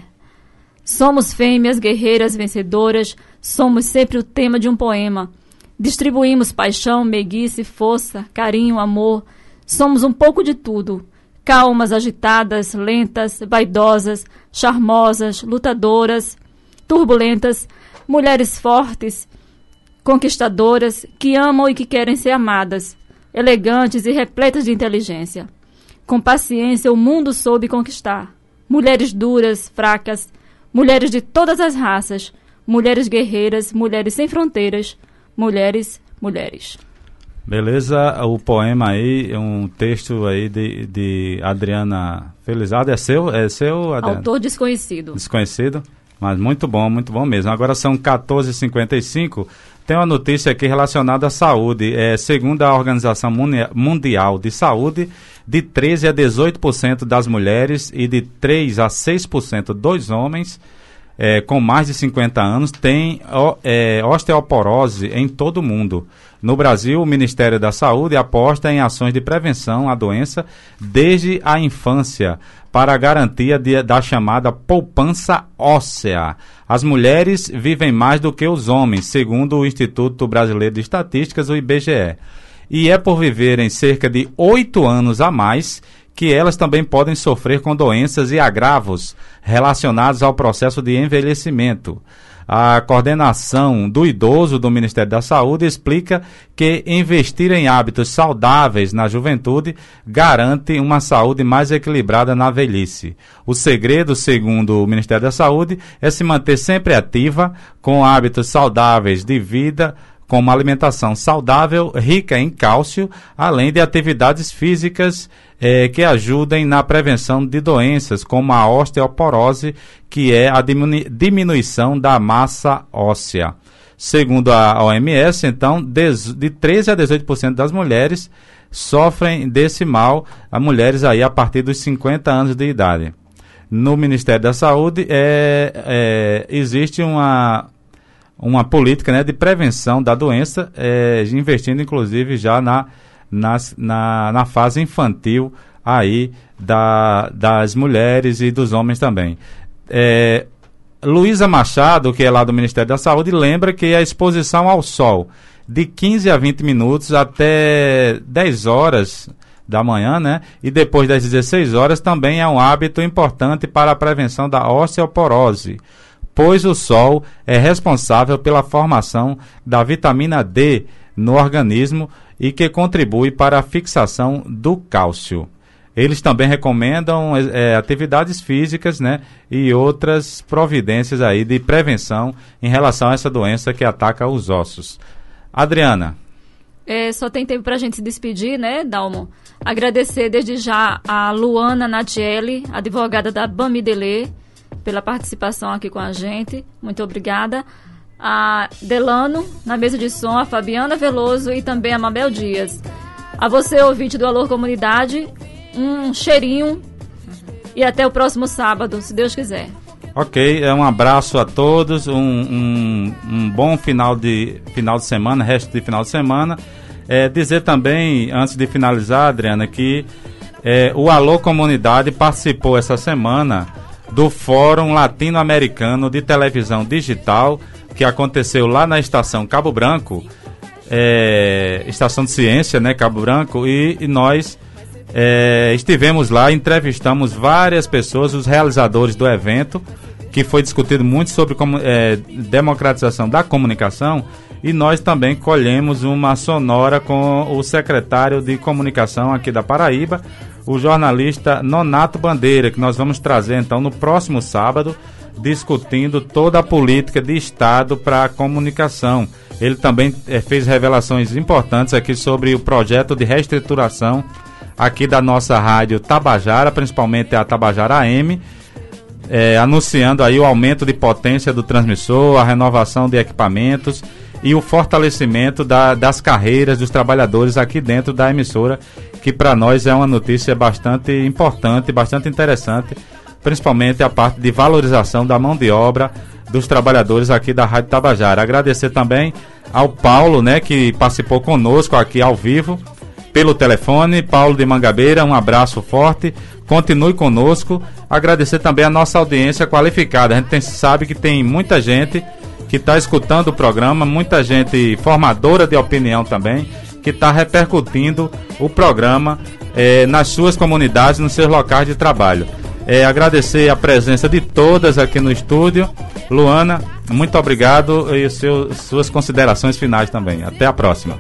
Somos fêmeas, guerreiras, vencedoras, somos sempre o tema de um poema. Distribuímos paixão, meiguice, força, carinho, amor. Somos um pouco de tudo. Calmas, agitadas, lentas, vaidosas, charmosas, lutadoras, turbulentas, mulheres fortes, conquistadoras, que amam e que querem ser amadas, elegantes e repletas de inteligência. Com paciência, o mundo soube conquistar. Mulheres duras, fracas, mulheres de todas as raças, mulheres guerreiras, mulheres sem fronteiras, mulheres, mulheres. Beleza, o poema aí, um texto aí de, de Adriana Felizardo, é seu? É seu, Adriana? Autor desconhecido. Desconhecido, mas muito bom, muito bom mesmo. Agora são quatorze e cinquenta e cinco. Tem uma notícia aqui relacionada à saúde. É, segundo a Organização Mundial de Saúde, de treze a dezoito por cento das mulheres e de três a seis por cento dos homens é, com mais de cinquenta anos têm é, osteoporose em todo o mundo. No Brasil, o Ministério da Saúde aposta em ações de prevenção à doença desde a infância, para a garantia de, da chamada poupança óssea. As mulheres vivem mais do que os homens, segundo o Instituto Brasileiro de Estatísticas, o I B G E. E é por viverem cerca de oito anos a mais que elas também podem sofrer com doenças e agravos relacionados ao processo de envelhecimento. A coordenação do idoso do Ministério da Saúde explica que investir em hábitos saudáveis na juventude garante uma saúde mais equilibrada na velhice. O segredo, segundo o Ministério da Saúde, é se manter sempre ativa, com hábitos saudáveis de vida, com uma alimentação saudável, rica em cálcio, além de atividades físicas eh, que ajudem na prevenção de doenças, como a osteoporose, que é a diminu- diminuição da massa óssea. Segundo a O M S, então, de treze a dezoito por cento das mulheres sofrem desse mal, as mulheres aí a partir dos cinquenta anos de idade. No Ministério da Saúde, é, é, existe uma... uma política, né, de prevenção da doença, é, investindo inclusive já na, na, na, na fase infantil aí da, das mulheres e dos homens também. É, Luísa Machado, que é lá do Ministério da Saúde, lembra que a exposição ao sol de quinze a vinte minutos até dez horas da manhã, né? E depois das dezesseis horas também é um hábito importante para a prevenção da osteoporose, pois o sol é responsável pela formação da vitamina D no organismo e que contribui para a fixação do cálcio. Eles também recomendam é, atividades físicas, né, e outras providências aí de prevenção em relação a essa doença que ataca os ossos. Adriana. É, só tem tempo para a gente se despedir, né, Dalmo? Agradecer desde já a Luana Natiele, advogada da Bamidelê, pela participação aqui com a gente. Muito obrigada. A Delano, na mesa de som, a Fabiana Veloso e também a Mabel Dias. A você, ouvinte do Alô Comunidade, um cheirinho e até o próximo sábado, se Deus quiser. Ok, é um abraço a todos, um, um, um bom final de, final de semana, resto de final de semana. É, dizer também, antes de finalizar, Adriana, que é, o Alô Comunidade participou essa semana do Fórum Latino-Americano de Televisão Digital, que aconteceu lá na Estação Cabo Branco, é, Estação de Ciência, né, Cabo Branco, e, e nós é, estivemos lá, entrevistamos várias pessoas, os realizadores do evento, que foi discutido muito sobre como, é, democratização da comunicação, e nós também colhemos uma sonora com o secretário de comunicação aqui da Paraíba, o jornalista Nonato Bandeira, que nós vamos trazer então no próximo sábado, discutindo toda a política de Estado para a comunicação. Ele também é, fez revelações importantes aqui sobre o projeto de reestruturação aqui da nossa rádio Tabajara, principalmente a Tabajara A M, é, anunciando aí o aumento de potência do transmissor, a renovação de equipamentos e o fortalecimento da, das carreiras dos trabalhadores aqui dentro da emissora, que para nós é uma notícia bastante importante, bastante interessante, principalmente a parte de valorização da mão de obra dos trabalhadores aqui da Rádio Tabajara. Agradecer também ao Paulo, né, que participou conosco aqui ao vivo, pelo telefone. Paulo de Mangabeira, um abraço forte, continue conosco. Agradecer também a nossa audiência qualificada. A gente tem, sabe que tem muita gente que está escutando o programa, muita gente formadora de opinião também, que está repercutindo o programa eh, nas suas comunidades, nos seus locais de trabalho. Eh, agradecer a presença de todas aqui no estúdio. Luana, muito obrigado, e os seus, suas considerações finais também. Até a próxima.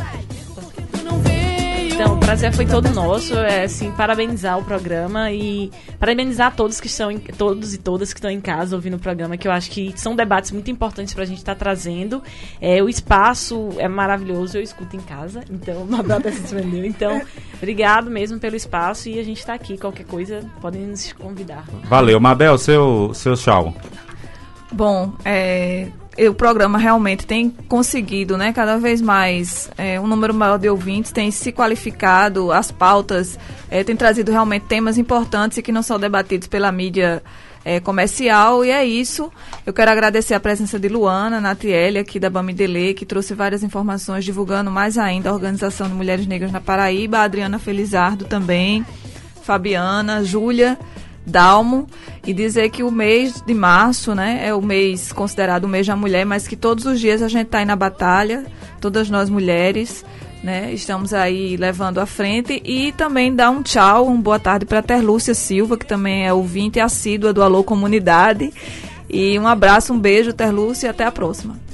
Então, o prazer foi todo nosso, é, assim, parabenizar o programa e parabenizar todos que estão, em, todos e todas que estão em casa ouvindo o programa, que eu acho que são debates muito importantes pra gente estar tá trazendo. É, o espaço é maravilhoso, eu escuto em casa, então, uma data se surpreendeu. Então, obrigado mesmo pelo espaço e a gente tá aqui, qualquer coisa, podem nos convidar. Valeu. Mabel, seu, seu tchau. Bom, é... o programa realmente tem conseguido, né, cada vez mais é, um número maior de ouvintes, tem se qualificado, as pautas é, tem trazido realmente temas importantes e que não são debatidos pela mídia é, comercial, e é isso. Eu quero agradecer a presença de Luana Natiele, aqui da Bamidelê, que trouxe várias informações, divulgando mais ainda a Organização de Mulheres Negras na Paraíba, a Adriana Felizardo também, Fabiana, Júlia, Dalmo, e dizer que o mês de março, né, é o mês considerado o mês da mulher, mas que todos os dias a gente está aí na batalha, todas nós mulheres, né, estamos aí levando à frente, e também dar um tchau, uma boa tarde para a Terlúcia Silva, que também é ouvinte assídua do Alô Comunidade, e um abraço, um beijo, Terlúcia, e até a próxima.